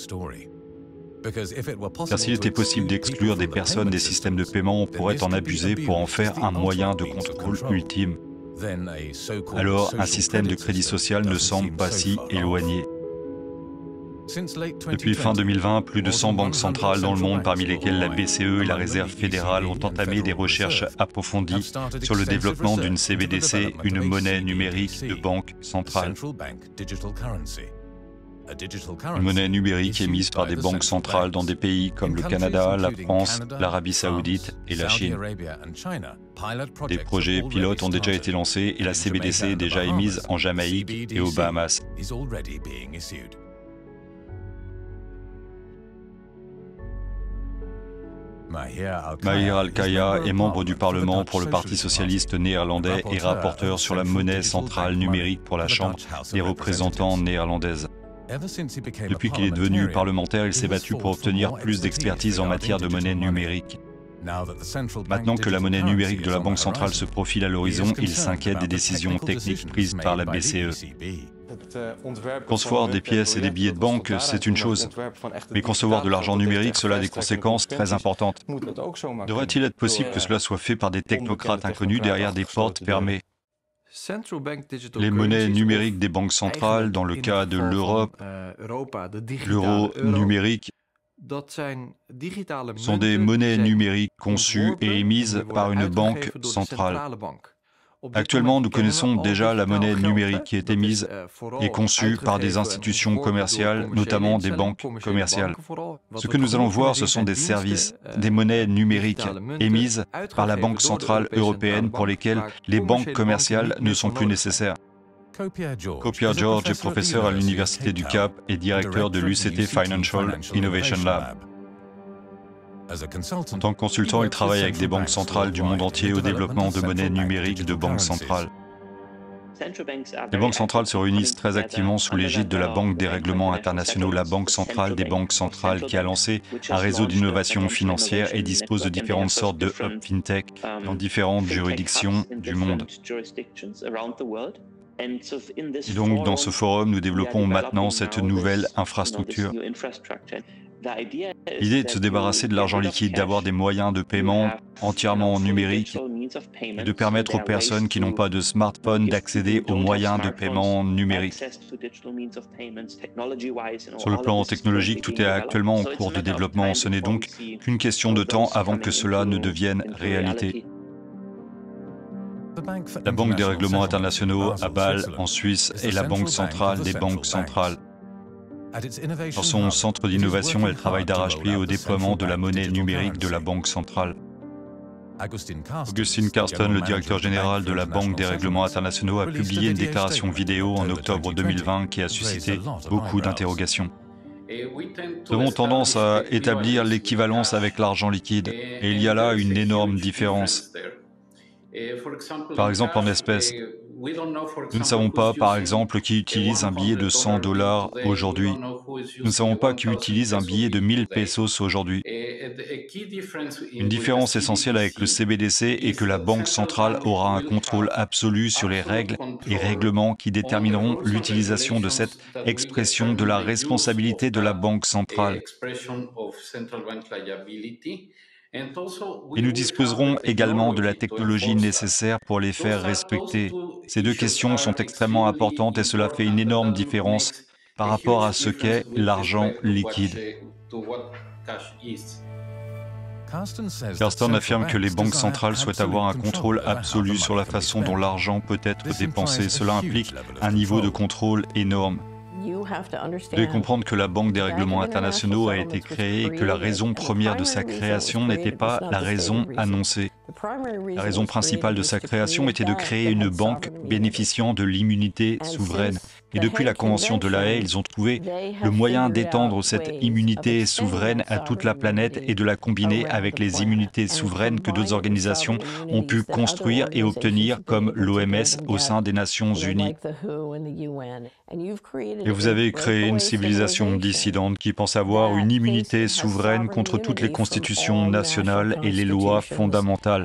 S2: Car s'il était possible d'exclure des personnes des systèmes de paiement, on pourrait en abuser pour en faire un moyen de contrôle ultime. Alors, un système de crédit social ne semble pas si éloigné. Depuis fin deux mille vingt, plus de cent banques centrales dans le monde, parmi lesquelles la B C E et la Réserve fédérale, ont entamé des recherches approfondies sur le développement d'une C B D C, une monnaie numérique de banque centrale. Une monnaie numérique émise par des banques centrales dans des pays comme le Canada, la France, l'Arabie Saoudite et la Chine. Des projets pilotes ont déjà été lancés et la C B D C est déjà émise en Jamaïque et aux Bahamas. Maher Al-Kaya est membre du Parlement pour le Parti socialiste néerlandais et rapporteur sur la monnaie centrale numérique pour la Chambre des représentants néerlandaise. Depuis qu'il est devenu parlementaire, il s'est battu pour obtenir plus d'expertise en matière de monnaie numérique. Maintenant que la monnaie numérique de la Banque centrale se profile à l'horizon, il s'inquiète des décisions techniques prises par la B C E. Concevoir des pièces et des billets de banque, c'est une chose, mais concevoir de l'argent numérique, cela a des conséquences très importantes. Devrait-il être possible que cela soit fait par des technocrates inconnus derrière des portes fermées? Les monnaies numériques des banques centrales, dans le cas de l'Europe, l'euro numérique, sont des monnaies numériques conçues et émises par une banque centrale. Actuellement, nous connaissons déjà la monnaie numérique qui est émise et conçue par des institutions commerciales, notamment des banques commerciales. Ce que nous allons voir, ce sont des services, des monnaies numériques émises par la Banque centrale européenne pour lesquelles les banques commerciales ne sont plus nécessaires. Copia George est professeur à l'Université du Cap et directeur de l'U C T Financial Innovation Lab. En tant que consultant, il travaille avec des banques centrales du monde entier au développement de monnaies numériques de banques centrales. Les banques centrales se réunissent très activement sous l'égide de la Banque des règlements internationaux, la Banque centrale des banques centrales, qui a lancé un réseau d'innovation financière et dispose de différentes sortes de hubs fintech dans différentes juridictions du monde. Et donc, dans ce forum, nous développons maintenant cette nouvelle infrastructure. L'idée est de se débarrasser de l'argent liquide, d'avoir des moyens de paiement entièrement numériques et de permettre aux personnes qui n'ont pas de smartphone d'accéder aux moyens de paiement numériques. Sur le plan technologique, tout est actuellement en cours de développement. Ce n'est donc qu'une question de temps avant que cela ne devienne réalité. La Banque des règlements internationaux à Bâle, en Suisse, est la banque centrale des banques centrales. Dans son centre d'innovation, elle travaille d'arrache-pied au déploiement de la monnaie numérique de la Banque centrale. Augustine Carsten, le directeur général de la Banque des règlements internationaux, a publié une déclaration vidéo en octobre deux mille vingt qui a suscité beaucoup d'interrogations. Nous avons tendance à établir l'équivalence avec l'argent liquide, et il y a là une énorme différence. Par exemple, en espèces. Nous ne savons pas, par exemple, qui utilise un billet de cent dollars aujourd'hui. Nous ne savons pas qui utilise un billet de mille pesos aujourd'hui. Une différence essentielle avec le C B D C est que la Banque centrale aura un contrôle absolu sur les règles et règlements qui détermineront l'utilisation de cette expression de la responsabilité de la Banque centrale. Et nous disposerons également de la technologie nécessaire pour les faire respecter. Ces deux questions sont extrêmement importantes et cela fait une énorme différence par rapport à ce qu'est l'argent liquide. Carsten affirme que les banques centrales souhaitent avoir un contrôle absolu sur la façon dont l'argent peut être dépensé. Cela implique un niveau de contrôle énorme. Vous devez comprendre que la Banque des règlements internationaux a été créée et que la raison première de sa création n'était pas la raison annoncée. La raison principale de sa création était de créer une banque bénéficiant de l'immunité souveraine. Et depuis la Convention de La Haye, ils ont trouvé le moyen d'étendre cette immunité souveraine à toute la planète et de la combiner avec les immunités souveraines que d'autres organisations ont pu construire et obtenir, comme l'O M S au sein des Nations Unies. Et vous avez créé une civilisation dissidente qui pense avoir une immunité souveraine contre toutes les constitutions nationales et les lois fondamentales.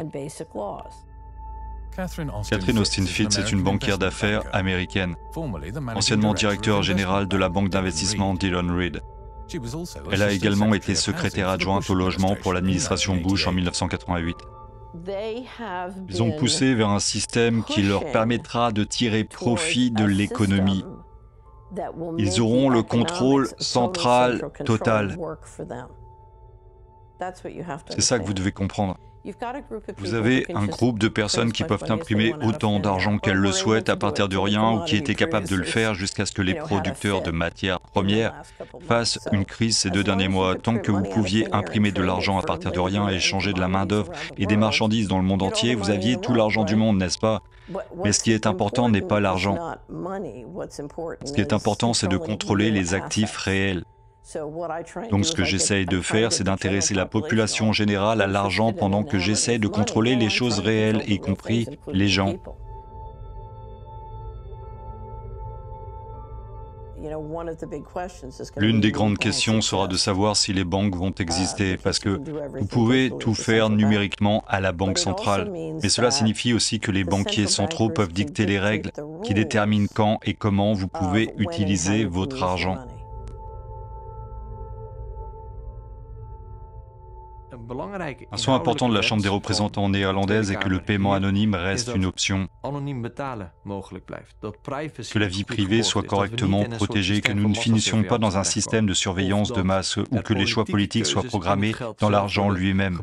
S2: Catherine Austin Fitts est une banquière d'affaires américaine, anciennement directeur général de la banque d'investissement Dillon Read. Elle a également été secrétaire adjointe au logement pour l'administration Bush en mille neuf cent quatre-vingt-huit. Ils ont poussé vers un système qui leur permettra de tirer profit de l'économie. Ils auront le contrôle central total. C'est ça que vous devez comprendre. Vous avez un groupe de personnes qui peuvent imprimer autant d'argent qu'elles le souhaitent à partir de rien ou qui étaient capables de le faire jusqu'à ce que les producteurs de matières premières fassent une crise ces deux derniers mois. Tant que vous pouviez imprimer de l'argent à partir de rien et échanger de la main-d'œuvre et des marchandises dans le monde entier, vous aviez tout l'argent du monde, n'est-ce pas? Mais ce qui est important n'est pas l'argent. Ce qui est important, c'est de contrôler les actifs réels. Donc ce que j'essaye de faire, c'est d'intéresser la population générale à l'argent pendant que j'essaie de contrôler les choses réelles, y compris les gens. L'une des grandes questions sera de savoir si les banques vont exister, parce que vous pouvez tout faire numériquement à la banque centrale. Mais cela signifie aussi que les banquiers centraux peuvent dicter les règles qui déterminent quand et comment vous pouvez utiliser votre argent. Un point important de la Chambre des représentants néerlandaise est que le paiement anonyme reste une option. Que la vie privée soit correctement protégée, que nous ne finissions pas dans un système de surveillance de masse ou que les choix politiques soient programmés dans l'argent lui-même.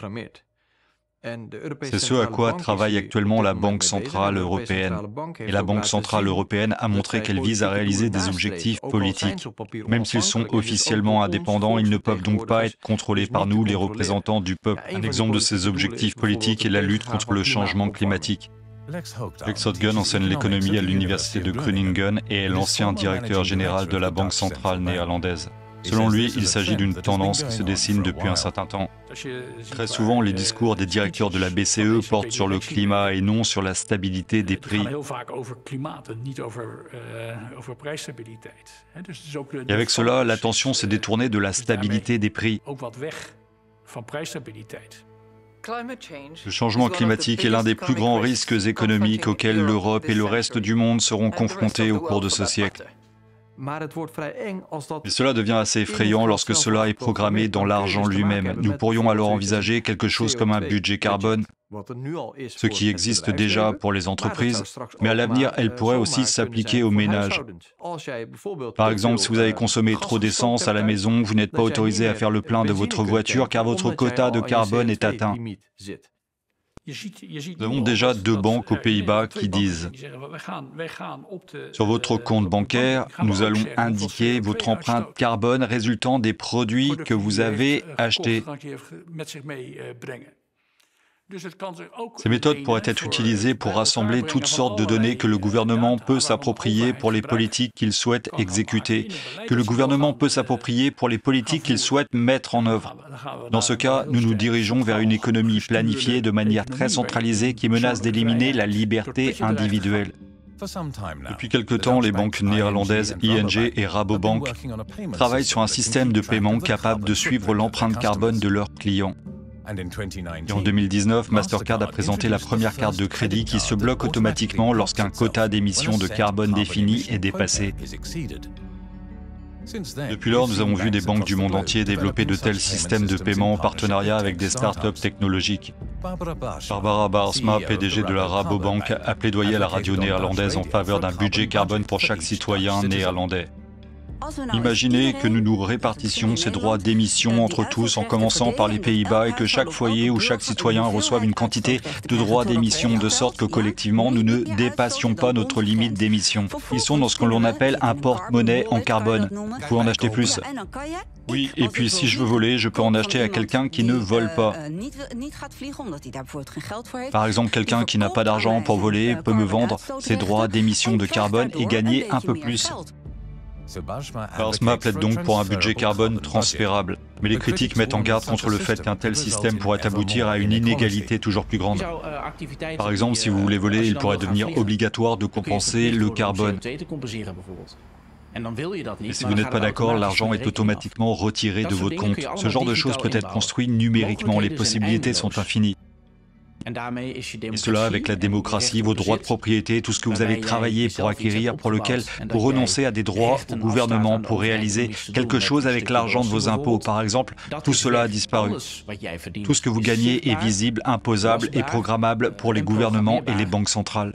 S2: C'est ce à quoi travaille actuellement la Banque centrale européenne. Et la Banque centrale européenne a montré qu'elle vise à réaliser des objectifs politiques. Même s'ils sont officiellement indépendants, ils ne peuvent donc pas être contrôlés par nous, les représentants du peuple. Un exemple de ces objectifs politiques est la lutte contre le changement climatique. Lex Houtgen enseigne l'économie à l'université de Groningen et est l'ancien directeur général de la Banque centrale néerlandaise. Selon lui, il s'agit d'une tendance qui se dessine depuis un certain temps. Très souvent, les discours des directeurs de la B C E portent sur le climat et non sur la stabilité des prix. Et avec cela, l'attention s'est détournée de la stabilité des prix. Le changement climatique est l'un des plus grands risques économiques auxquels l'Europe et le reste du monde seront confrontés au cours de ce siècle. Et cela devient assez effrayant lorsque cela est programmé dans l'argent lui-même. Nous pourrions alors envisager quelque chose comme un budget carbone, ce qui existe déjà pour les entreprises, mais à l'avenir, elle pourrait aussi s'appliquer aux ménages. Par exemple, si vous avez consommé trop d'essence à la maison, vous n'êtes pas autorisé à faire le plein de votre voiture car votre quota de carbone est atteint. Nous avons déjà deux banques aux Pays-Bas qui disent « Sur votre compte bancaire, nous allons indiquer votre empreinte carbone résultant des produits que vous avez achetés. » Ces méthodes pourraient être utilisées pour rassembler toutes sortes de données que le gouvernement peut s'approprier pour les politiques qu'il souhaite exécuter, que le gouvernement peut s'approprier pour les politiques qu'il souhaite mettre en œuvre. Dans ce cas, nous nous dirigeons vers une économie planifiée de manière très centralisée qui menace d'éliminer la liberté individuelle. Depuis quelque temps, les banques néerlandaises I N G et Rabobank travaillent sur un système de paiement capable de suivre l'empreinte carbone de leurs clients. Et en deux mille dix-neuf, Mastercard a présenté la première carte de crédit qui se bloque automatiquement lorsqu'un quota d'émissions de carbone défini est dépassé. Depuis lors, nous avons vu des banques du monde entier développer de tels systèmes de paiement en partenariat avec des startups technologiques. Barbara Baarsma, P D G de la Rabobank, a plaidé à la radio néerlandaise en faveur d'un budget carbone pour chaque citoyen néerlandais. Imaginez que nous nous répartissions ces droits d'émission entre tous en commençant par les Pays-Bas et que chaque foyer ou chaque citoyen reçoive une quantité de droits d'émission de sorte que collectivement nous ne dépassions pas notre limite d'émission. Ils sont dans ce que l'on appelle un porte-monnaie en carbone. Vous pouvez en acheter plus. Oui, et puis si je veux voler, je peux en acheter à quelqu'un qui ne vole pas. Par exemple, quelqu'un qui n'a pas d'argent pour voler peut me vendre ses droits d'émission de carbone et gagner un peu plus. Baarsma plaide donc pour un budget carbone transférable, mais les critiques mettent en garde contre le fait qu'un tel système pourrait aboutir à une inégalité toujours plus grande. Par exemple, si vous voulez voler, il pourrait devenir obligatoire de compenser le carbone. Et si vous n'êtes pas d'accord, l'argent est automatiquement retiré de votre compte. Ce genre de choses peut être construit numériquement, les possibilités sont infinies. Et cela avec la démocratie, vos droits de propriété, tout ce que vous avez travaillé pour acquérir, pour lequel vous renoncez à des droits au gouvernement pour réaliser quelque chose avec l'argent de vos impôts. Par exemple, tout cela a disparu. Tout ce que vous gagnez est visible, imposable et programmable pour les gouvernements et les banques centrales.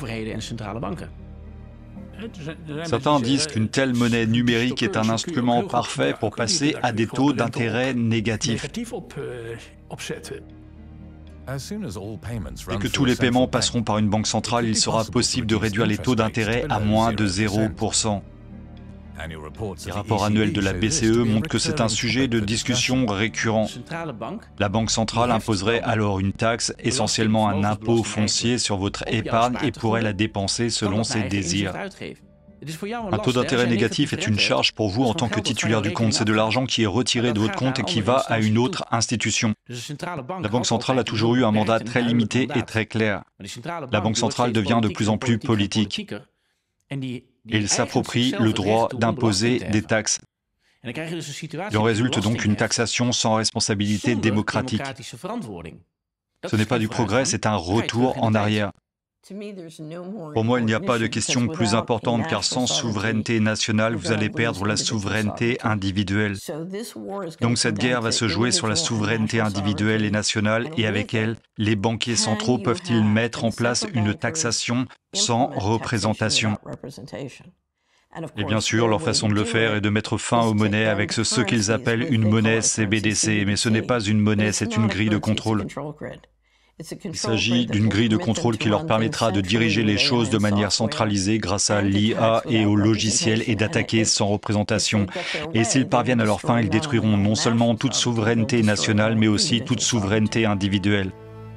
S2: Certains disent qu'une telle monnaie numérique est un instrument parfait pour passer à des taux d'intérêt négatifs. Dès que tous les paiements passeront par une banque centrale, il sera possible de réduire les taux d'intérêt à moins de zéro pour cent. Les rapports annuels de la B C E montrent que c'est un sujet de discussion récurrent. La Banque centrale imposerait alors une taxe, essentiellement un impôt foncier sur votre épargne et pourrait la dépenser selon ses désirs. Un taux d'intérêt négatif est une charge pour vous en tant que titulaire du compte. C'est de l'argent qui est retiré de votre compte et qui va à une autre institution. La Banque centrale a toujours eu un mandat très limité et très clair. La Banque centrale devient de plus en plus politique. Il s'approprie le droit d'imposer des taxes. Il en résulte donc une taxation sans responsabilité démocratique. Ce n'est pas du progrès, c'est un retour en arrière. Pour moi, il n'y a pas de question plus importante car sans souveraineté nationale, vous allez perdre la souveraineté individuelle. Donc cette guerre va se jouer sur la souveraineté individuelle et nationale et avec elle, les banquiers centraux peuvent-ils mettre en place une taxation sans représentation? Et bien sûr, leur façon de le faire est de mettre fin aux monnaies avec ce, ce qu'ils appellent une monnaie C B D C, mais ce n'est pas une monnaie, c'est une grille de contrôle. Il s'agit d'une grille de contrôle qui leur permettra de diriger les choses de manière centralisée grâce à l'I A et au logiciel et d'attaquer sans représentation. Et s'ils parviennent à leur fin, ils détruiront non seulement toute souveraineté nationale, mais aussi toute souveraineté individuelle.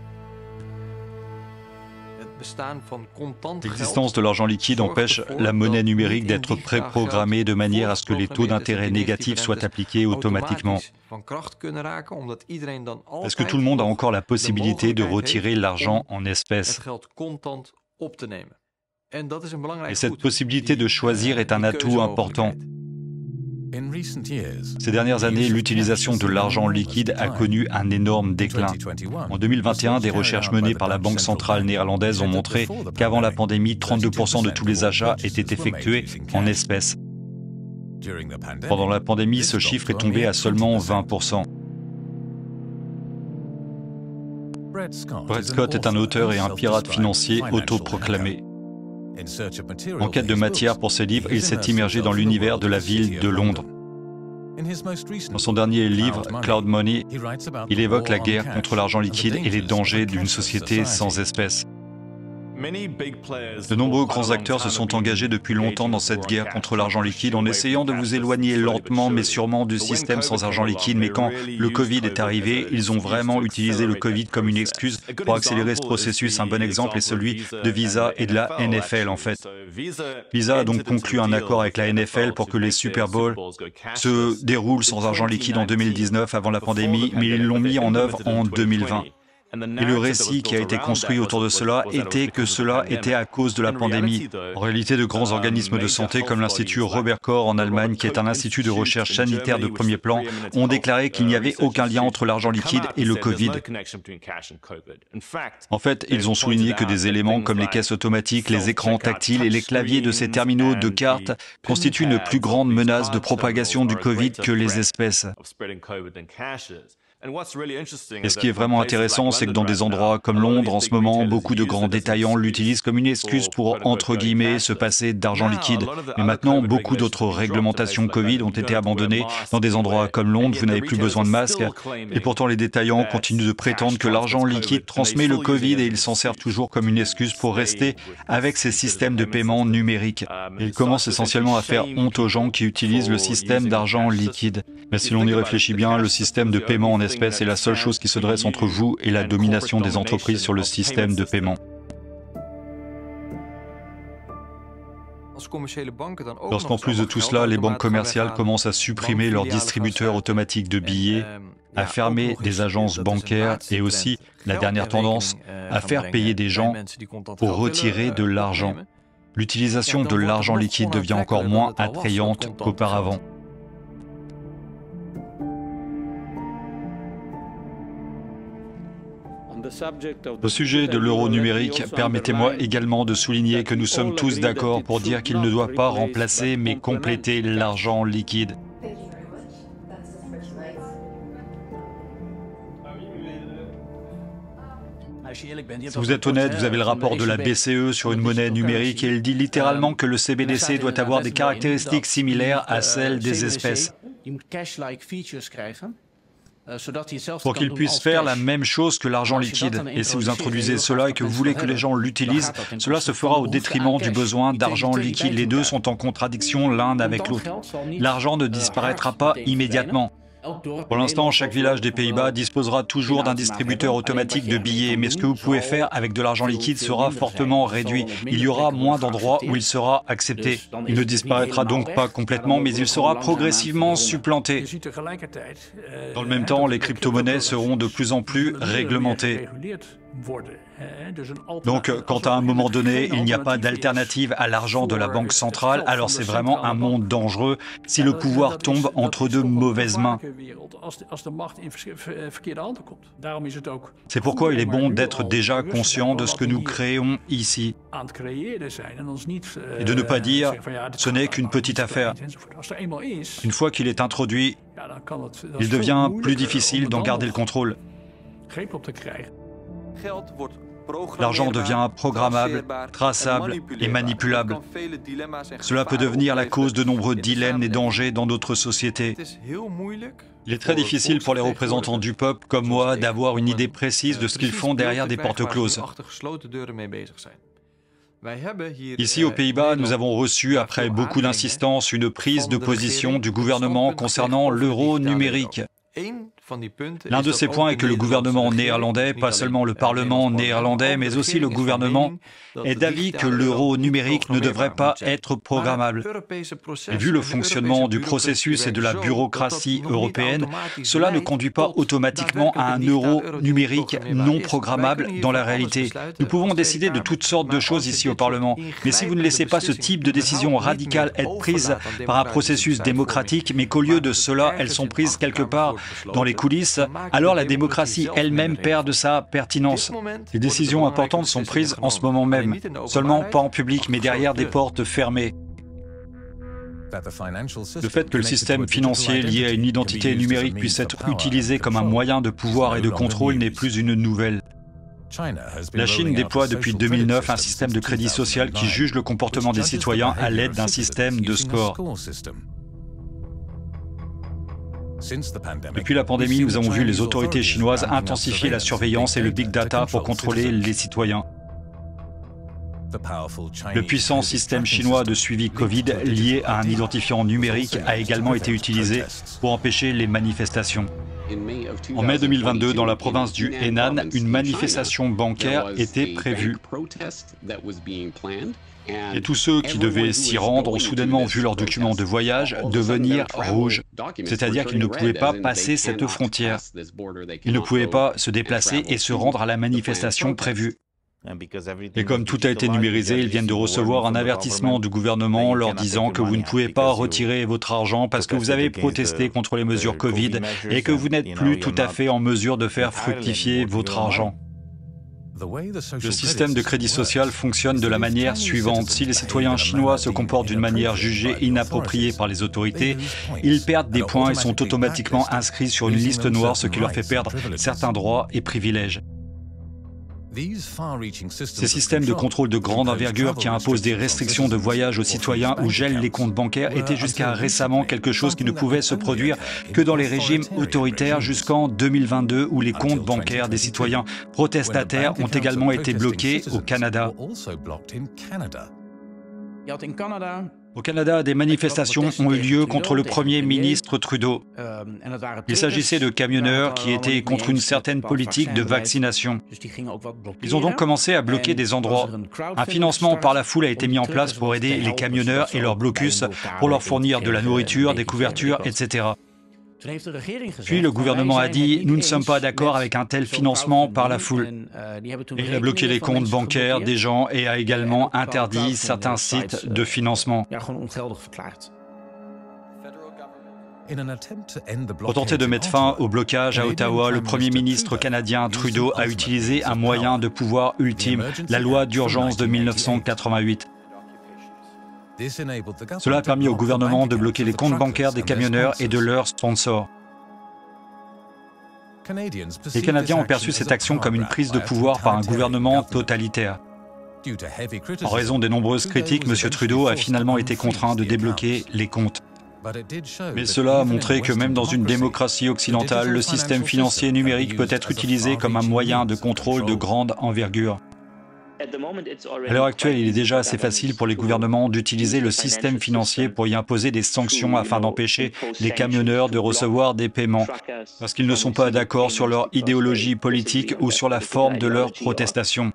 S2: L'existence de l'argent liquide empêche la monnaie numérique d'être préprogrammée de manière à ce que les taux d'intérêt négatifs soient appliqués automatiquement. Est-ce que tout le monde a encore la possibilité de retirer l'argent en espèces? Et cette possibilité de choisir est un atout important. Ces dernières années, l'utilisation de l'argent liquide a connu un énorme déclin. En deux mille vingt et un, des recherches menées par la Banque centrale néerlandaise ont montré qu'avant la pandémie, trente-deux pour cent de tous les achats étaient effectués en espèces. Pendant la pandémie, ce chiffre est tombé à seulement vingt pour cent. Brett Scott est un auteur et un pirate financier autoproclamé. En quête de matière pour ses livres, il s'est immergé dans l'univers de la ville de Londres. Dans son dernier livre, Cloud Money, il évoque la guerre contre l'argent liquide et les dangers d'une société sans espèces. De nombreux grands acteurs se sont engagés depuis longtemps dans cette guerre contre l'argent liquide en essayant de vous éloigner lentement mais sûrement du système sans argent liquide. Mais quand le Covid est arrivé, ils ont vraiment utilisé le Covid comme une excuse pour accélérer ce processus. Un bon exemple est celui de Visa et de la N F L en fait. Visa a donc conclu un accord avec la N F L pour que les Super Bowls se déroulent sans argent liquide en deux mille dix-neuf avant la pandémie, mais ils l'ont mis en œuvre en deux mille vingt. Et le récit qui a été construit autour de cela était que cela était à cause de la pandémie. En réalité, de grands organismes de santé comme l'Institut Robert Koch en Allemagne, qui est un institut de recherche sanitaire de premier plan, ont déclaré qu'il n'y avait aucun lien entre l'argent liquide et le Covid. En fait, ils ont souligné que des éléments comme les caisses automatiques, les écrans tactiles et les claviers de ces terminaux de cartes constituent une plus grande menace de propagation du Covid que les espèces. Et ce qui est vraiment intéressant, c'est que dans des endroits comme Londres, en ce moment, beaucoup de grands détaillants l'utilisent comme une excuse pour, entre guillemets, se passer d'argent liquide. Mais maintenant, beaucoup d'autres réglementations Covid ont été abandonnées. Dans des endroits comme Londres, vous n'avez plus besoin de masque. Et pourtant, les détaillants continuent de prétendre que l'argent liquide transmet le Covid et ils s'en servent toujours comme une excuse pour rester avec ces systèmes de paiement numériques. Et ils commencent essentiellement à faire honte aux gens qui utilisent le système d'argent liquide. Mais si l'on y réfléchit bien, le système de paiement en espèces est la seule chose qui se dresse entre vous et la domination des entreprises sur le système de paiement. Lorsqu'en plus de tout cela, les banques commerciales commencent à supprimer leurs distributeurs automatiques de billets, à fermer des agences bancaires et aussi, la dernière tendance, à faire payer des gens pour retirer de l'argent. L'utilisation de l'argent liquide devient encore moins attrayante qu'auparavant. Au sujet de l'euro numérique, permettez-moi également de souligner que nous sommes tous d'accord pour dire qu'il ne doit pas remplacer mais compléter l'argent liquide. Si vous êtes honnête, vous avez le rapport de la B C E sur une monnaie numérique et il dit littéralement que le C B D C doit avoir des caractéristiques similaires à celles des espèces. pour qu'ils puissent faire la même chose que l'argent liquide. Et si vous introduisez cela et que vous voulez que les gens l'utilisent, cela se fera au détriment du besoin d'argent liquide. Les deux sont en contradiction l'un avec l'autre. L'argent ne disparaîtra pas immédiatement. Pour l'instant, chaque village des Pays-Bas disposera toujours d'un distributeur automatique de billets, mais ce que vous pouvez faire avec de l'argent liquide sera fortement réduit. Il y aura moins d'endroits où il sera accepté. Il ne disparaîtra donc pas complètement, mais il sera progressivement supplanté. Dans le même temps, les crypto-monnaies seront de plus en plus réglementées. Donc, quand à un moment donné, il n'y a pas d'alternative à l'argent de la Banque centrale, alors c'est vraiment un monde dangereux si le pouvoir tombe entre de mauvaises mains. C'est pourquoi il est bon d'être déjà conscient de ce que nous créons ici et de ne pas dire « ce n'est qu'une petite affaire ». Une fois qu'il est introduit, il devient plus difficile d'en garder le contrôle. L'argent devient programmable, traçable et manipulable. Cela peut devenir la cause de nombreux dilemmes et dangers dans notre société. Il est très difficile pour les représentants du peuple, comme moi, d'avoir une idée précise de ce qu'ils font derrière des portes closes. Ici, aux Pays-Bas, nous avons reçu, après beaucoup d'insistance, une prise de position du gouvernement concernant l'euro numérique. L'un de ces points est que le gouvernement néerlandais, pas seulement le Parlement néerlandais, mais aussi le gouvernement, est d'avis que l'euro numérique ne devrait pas être programmable. Et vu le fonctionnement du processus et de la bureaucratie européenne, cela ne conduit pas automatiquement à un euro numérique non programmable dans la réalité. Nous pouvons décider de toutes sortes de choses ici au Parlement, mais si vous ne laissez pas ce type de décision radicale être prise par un processus démocratique, mais qu'au lieu de cela, elles sont prises quelque part dans les coulisses, alors la démocratie elle-même perd de sa pertinence. Les décisions importantes sont prises en ce moment même, seulement pas en public, mais derrière des portes fermées. Le fait que le système financier lié à une identité numérique puisse être utilisé comme un moyen de pouvoir et de contrôle n'est plus une nouvelle. La Chine déploie depuis deux mille neuf un système de crédit social qui juge le comportement des citoyens à l'aide d'un système de score. Depuis la pandémie, nous avons vu les autorités chinoises intensifier la surveillance et le big data pour contrôler les citoyens. Le puissant système chinois de suivi Covid lié à un identifiant numérique a également été utilisé pour empêcher les manifestations. En mai deux mille vingt-deux, dans la province du Henan, une manifestation bancaire était prévue. Et tous ceux qui devaient s'y rendre ont soudainement vu leurs documents de voyage devenir rouges, c'est-à-dire qu'ils ne pouvaient pas passer cette frontière. Ils ne pouvaient pas se déplacer et se rendre à la manifestation prévue. Et comme tout a été numérisé, ils viennent de recevoir un avertissement du gouvernement leur disant que vous ne pouvez pas retirer votre argent parce que vous avez protesté contre les mesures Covid et que vous n'êtes plus tout à fait en mesure de faire fructifier votre argent. Le système de crédit social fonctionne de la manière suivante. Si les citoyens chinois se comportent d'une manière jugée inappropriée par les autorités, ils perdent des points et sont automatiquement inscrits sur une liste noire, ce qui leur fait perdre certains droits et privilèges. Ces systèmes de contrôle de grande envergure qui imposent des restrictions de voyage aux citoyens ou gèlent les comptes bancaires étaient jusqu'à récemment quelque chose qui ne pouvait se produire que dans les régimes autoritaires jusqu'en deux mille vingt-deux où les comptes bancaires des citoyens protestataires ont également été bloqués au Canada. Au Canada, des manifestations ont eu lieu contre le Premier ministre Trudeau. Il s'agissait de camionneurs qui étaient contre une certaine politique de vaccination. Ils ont donc commencé à bloquer des endroits. Un financement par la foule a été mis en place pour aider les camionneurs et leurs blocus pour leur fournir de la nourriture, des couvertures, et cetera. Puis le gouvernement a dit « Nous ne sommes pas d'accord avec un tel financement par la foule ». Il a bloqué les comptes bancaires des gens et a également interdit certains sites de financement. Pour tenter de mettre fin au blocage à Ottawa, le Premier ministre canadien Trudeau a utilisé un moyen de pouvoir ultime, la loi d'urgence de mille neuf cent quatre-vingt-huit. Cela a permis au gouvernement de bloquer les comptes bancaires des camionneurs et de leurs sponsors. Les Canadiens ont perçu cette action comme une prise de pouvoir par un gouvernement totalitaire. En raison des nombreuses critiques, M. Trudeau a finalement été contraint de débloquer les comptes. Mais cela a montré que même dans une démocratie occidentale, le système financier numérique peut être utilisé comme un moyen de contrôle de grande envergure. À l'heure actuelle, il est déjà assez facile pour les gouvernements d'utiliser le système financier pour y imposer des sanctions afin d'empêcher les camionneurs de recevoir des paiements, parce qu'ils ne sont pas d'accord sur leur idéologie politique ou sur la forme de leur protestation.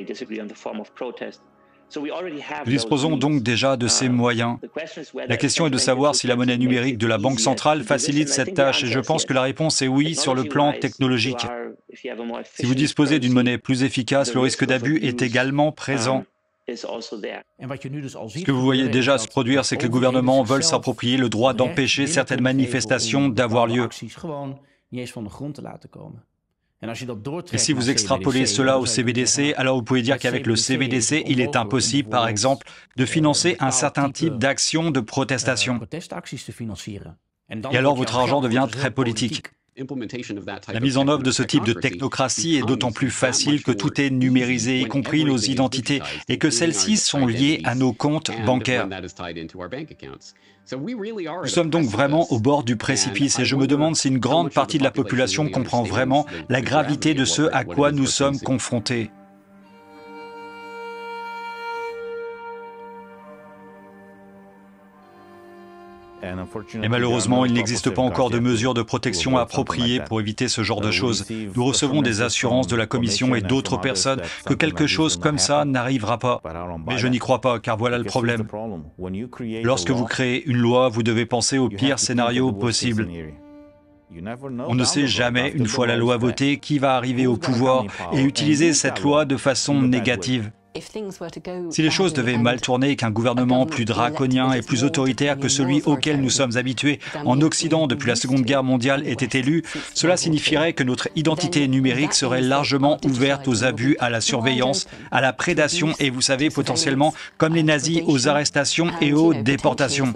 S2: Nous disposons donc déjà de ces moyens. La question est de savoir si la monnaie numérique de la Banque centrale facilite cette tâche, et je pense que la réponse est oui sur le plan technologique. Si vous disposez d'une monnaie plus efficace, le risque d'abus est également présent. Ce que vous voyez déjà se produire, c'est que les gouvernements veulent s'approprier le droit d'empêcher certaines manifestations d'avoir lieu. Et si vous extrapolez cela au C B D C, alors vous pouvez dire qu'avec le C B D C, il est impossible, par exemple, de financer un certain type d'action de protestation. Et alors votre argent devient très politique. La mise en œuvre de ce type de technocratie est d'autant plus facile que tout est numérisé, y compris nos identités, et que celles-ci sont liées à nos comptes bancaires. Nous sommes donc vraiment au bord du précipice, et je me demande si une grande partie de la population comprend vraiment la gravité de ce à quoi nous sommes confrontés. Et malheureusement, il n'existe pas encore de mesures de protection appropriées pour éviter ce genre de choses. Nous recevons des assurances de la Commission et d'autres personnes que quelque chose comme ça n'arrivera pas. Mais je n'y crois pas, car voilà le problème. Lorsque vous créez une loi, vous devez penser au pire scénario possible. On ne sait jamais, une fois la loi votée, qui va arriver au pouvoir et utiliser cette loi de façon négative. Si les choses devaient mal tourner et qu'un gouvernement plus draconien et plus autoritaire que celui auquel nous sommes habitués en Occident depuis la Seconde Guerre mondiale était élu, cela signifierait que notre identité numérique serait largement ouverte aux abus, à la surveillance, à la prédation et, vous savez, potentiellement, comme les nazis, aux arrestations et aux déportations.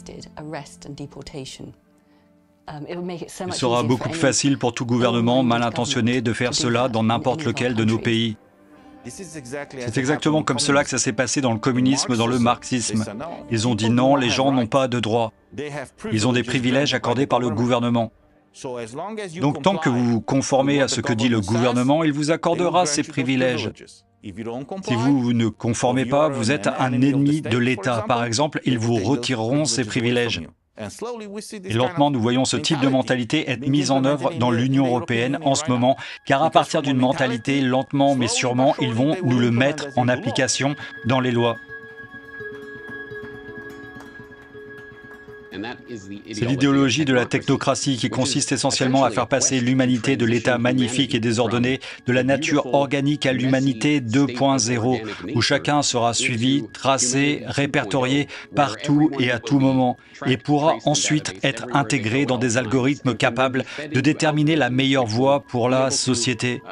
S2: Il sera beaucoup plus facile pour tout gouvernement mal intentionné de faire cela dans n'importe lequel de nos pays. C'est exactement comme cela que ça s'est passé dans le communisme, dans le marxisme. Ils ont dit non, les gens n'ont pas de droits. Ils ont des privilèges accordés par le gouvernement. Donc tant que vous vous conformez à ce que dit le gouvernement, il vous accordera ces privilèges. Si vous ne conformez pas, vous êtes un ennemi de l'État. Par exemple, ils vous retireront ces privilèges. Et lentement, nous voyons ce type de mentalité être mise en œuvre dans l'Union européenne en ce moment, car à partir d'une mentalité, lentement mais sûrement, ils vont nous le mettre en application dans les lois. C'est l'idéologie de la technocratie qui consiste essentiellement à faire passer l'humanité de l'état magnifique et désordonné de la nature organique à l'humanité deux point zéro, où chacun sera suivi, tracé, répertorié partout et à tout moment, et pourra ensuite être intégré dans des algorithmes capables de déterminer la meilleure voie pour la société.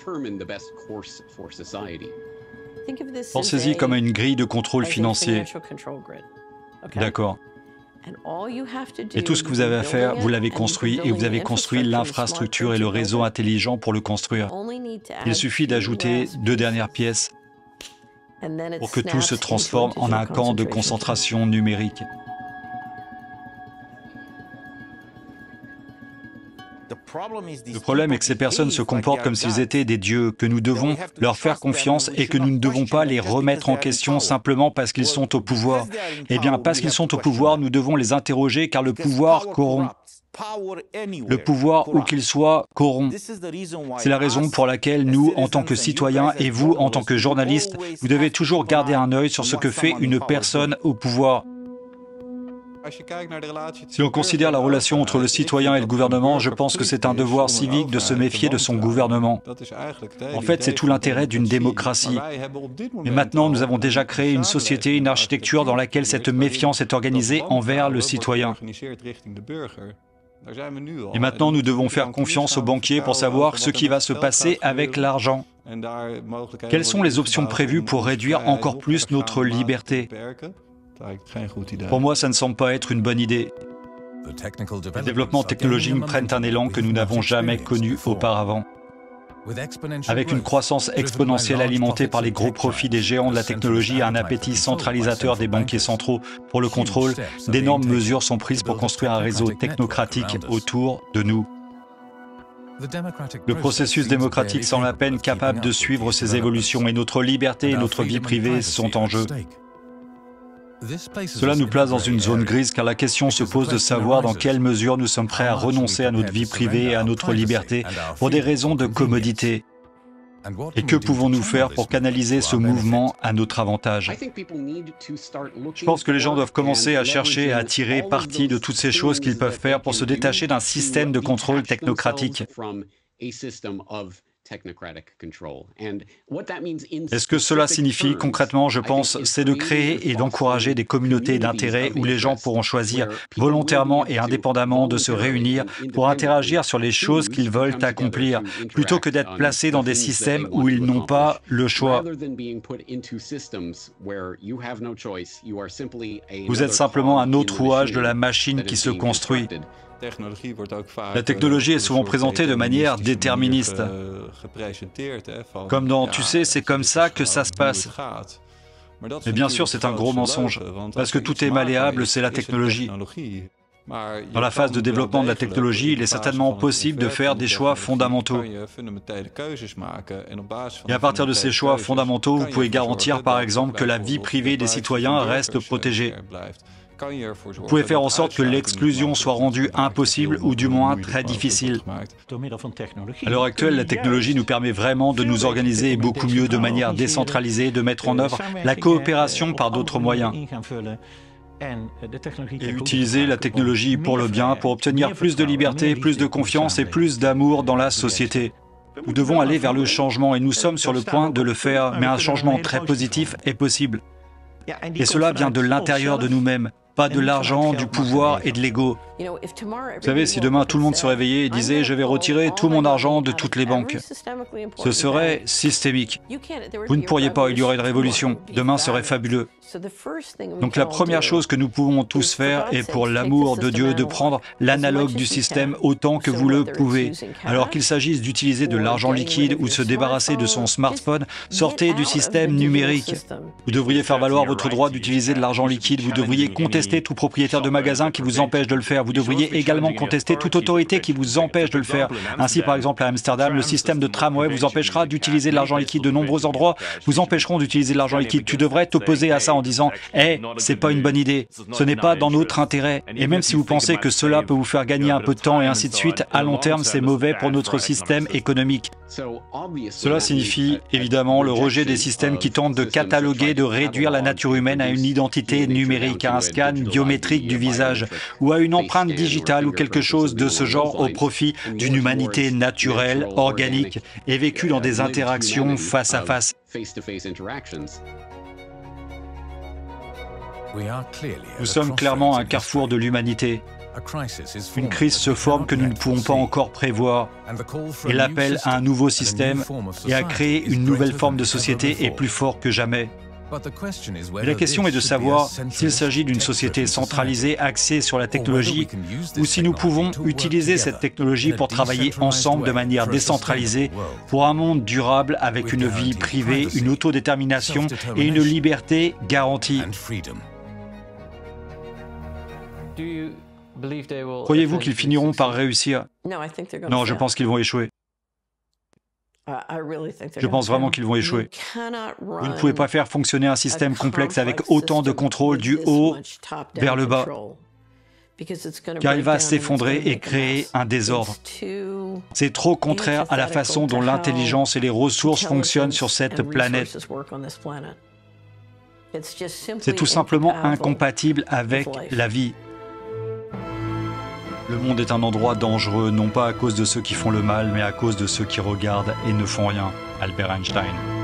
S2: Pensez-y comme à une grille de contrôle financier. D'accord. Et tout ce que vous avez à faire, vous l'avez construit et vous avez construit l'infrastructure et le réseau intelligent pour le construire. Il suffit d'ajouter deux dernières pièces pour que tout se transforme en un camp de concentration numérique. Le problème est que ces personnes se comportent comme s'ils étaient des dieux, que nous devons leur faire confiance et que nous ne devons pas les remettre en question simplement parce qu'ils sont au pouvoir. Eh bien, parce qu'ils sont au pouvoir, nous devons les interroger car le pouvoir corrompt. Le pouvoir, où qu'il soit, corrompt. C'est la raison pour laquelle nous, en tant que citoyens, et vous, en tant que journalistes, vous devez toujours garder un œil sur ce que fait une personne au pouvoir. Si on considère la relation entre le citoyen et le gouvernement, je pense que c'est un devoir civique de se méfier de son gouvernement. En fait, c'est tout l'intérêt d'une démocratie. Mais maintenant, nous avons déjà créé une société, une architecture dans laquelle cette méfiance est organisée envers le citoyen. Et maintenant, nous devons faire confiance aux banquiers pour savoir ce qui va se passer avec l'argent. Quelles sont les options prévues pour réduire encore plus notre liberté ? Pour moi, ça ne semble pas être une bonne idée. Les développements technologiques prennent un élan que nous n'avons jamais connu auparavant. Avec une croissance exponentielle alimentée par les gros profits des géants de la technologie et un appétit centralisateur des banquiers centraux pour le contrôle, d'énormes mesures sont prises pour construire un réseau technocratique autour de nous. Le processus démocratique semble à peine capable de suivre ces évolutions et notre liberté et notre vie privée sont en jeu. Cela nous place dans une zone grise car la question se pose de savoir dans quelle mesure nous sommes prêts à renoncer à notre vie privée et à notre liberté pour des raisons de commodité. Et que pouvons-nous faire pour canaliser ce mouvement à notre avantage? Je pense que les gens doivent commencer à chercher à tirer parti de toutes ces choses qu'ils peuvent faire pour se détacher d'un système de contrôle technocratique. Et ce que cela signifie concrètement, je pense, c'est de créer et d'encourager des communautés d'intérêt où les gens pourront choisir volontairement et indépendamment de se réunir pour interagir sur les choses qu'ils veulent accomplir, plutôt que d'être placés dans des systèmes où ils n'ont pas le choix. Vous êtes simplement un autre rouage de la machine qui se construit. La technologie est souvent présentée de manière déterministe. Comme dans « tu sais, c'est comme ça que ça se passe ». Mais bien sûr, c'est un gros mensonge, parce que tout est malléable, c'est la technologie. Dans la phase de développement de la technologie, il est certainement possible de faire des choix fondamentaux. Et à partir de ces choix fondamentaux, vous pouvez garantir par exemple que la vie privée des citoyens reste protégée. Vous pouvez faire en sorte que l'exclusion soit rendue impossible ou du moins très difficile. À l'heure actuelle, la technologie nous permet vraiment de nous organiser beaucoup mieux de manière décentralisée, de mettre en œuvre la coopération par d'autres moyens. Et utiliser la technologie pour le bien, pour obtenir plus de liberté, plus de confiance et plus d'amour dans la société. Nous devons aller vers le changement et nous sommes sur le point de le faire, mais un changement très positif est possible. Et cela vient de l'intérieur de nous-mêmes, pas de l'argent, du pouvoir et de l'ego. Vous savez, si demain tout le monde se réveillait et disait « je vais retirer tout mon argent de toutes les banques », ce serait systémique. Vous ne pourriez pas, il y aurait une révolution. Demain serait fabuleux. Donc la première chose que nous pouvons tous faire est pour l'amour de Dieu de prendre l'analogue du système autant que vous le pouvez. Alors qu'il s'agisse d'utiliser de l'argent liquide ou de se débarrasser de son smartphone, sortez du système numérique. Vous devriez faire valoir votre droit d'utiliser de l'argent liquide, vous devriez contester tout propriétaire de magasin qui vous empêche de le faire. Vous devriez également contester toute autorité qui vous empêche de le faire. Ainsi, par exemple, à Amsterdam, le système de tramway vous empêchera d'utiliser de l'argent liquide. De nombreux endroits vous empêcheront d'utiliser de l'argent liquide. Tu devrais t'opposer à ça en disant « Hey, c'est pas une bonne idée, ce n'est pas dans notre intérêt. » Et même si vous pensez que cela peut vous faire gagner un peu de temps et ainsi de suite, à long terme, c'est mauvais pour notre système économique. Cela signifie évidemment le rejet des systèmes qui tentent de cataloguer, de réduire la nature humaine à une identité numérique, à un scan biométrique du visage ou à une empreinte digitale ou quelque chose de ce genre au profit d'une humanité naturelle, organique et vécue dans des interactions face à face. Nous sommes clairement à un carrefour de l'humanité. Une crise se forme que nous ne pouvons pas encore prévoir, et l'appel à un nouveau système et à créer une nouvelle forme de société est plus fort que jamais. Mais la question est de savoir s'il s'agit d'une société centralisée axée sur la technologie ou si nous pouvons utiliser cette technologie pour travailler ensemble de manière décentralisée pour un monde durable avec une vie privée, une autodétermination et une liberté garantie. Croyez-vous qu'ils finiront par réussir? Non, je pense qu'ils vont échouer. Je pense vraiment qu'ils vont échouer. Vous ne pouvez pas faire fonctionner un système complexe avec autant de contrôle du haut vers le bas, car il va s'effondrer et créer un désordre. C'est trop contraire à la façon dont l'intelligence et les ressources fonctionnent sur cette planète. C'est tout simplement incompatible avec la vie. Le monde est un endroit dangereux, non pas à cause de ceux qui font le mal, mais à cause de ceux qui regardent et ne font rien. Albert Einstein.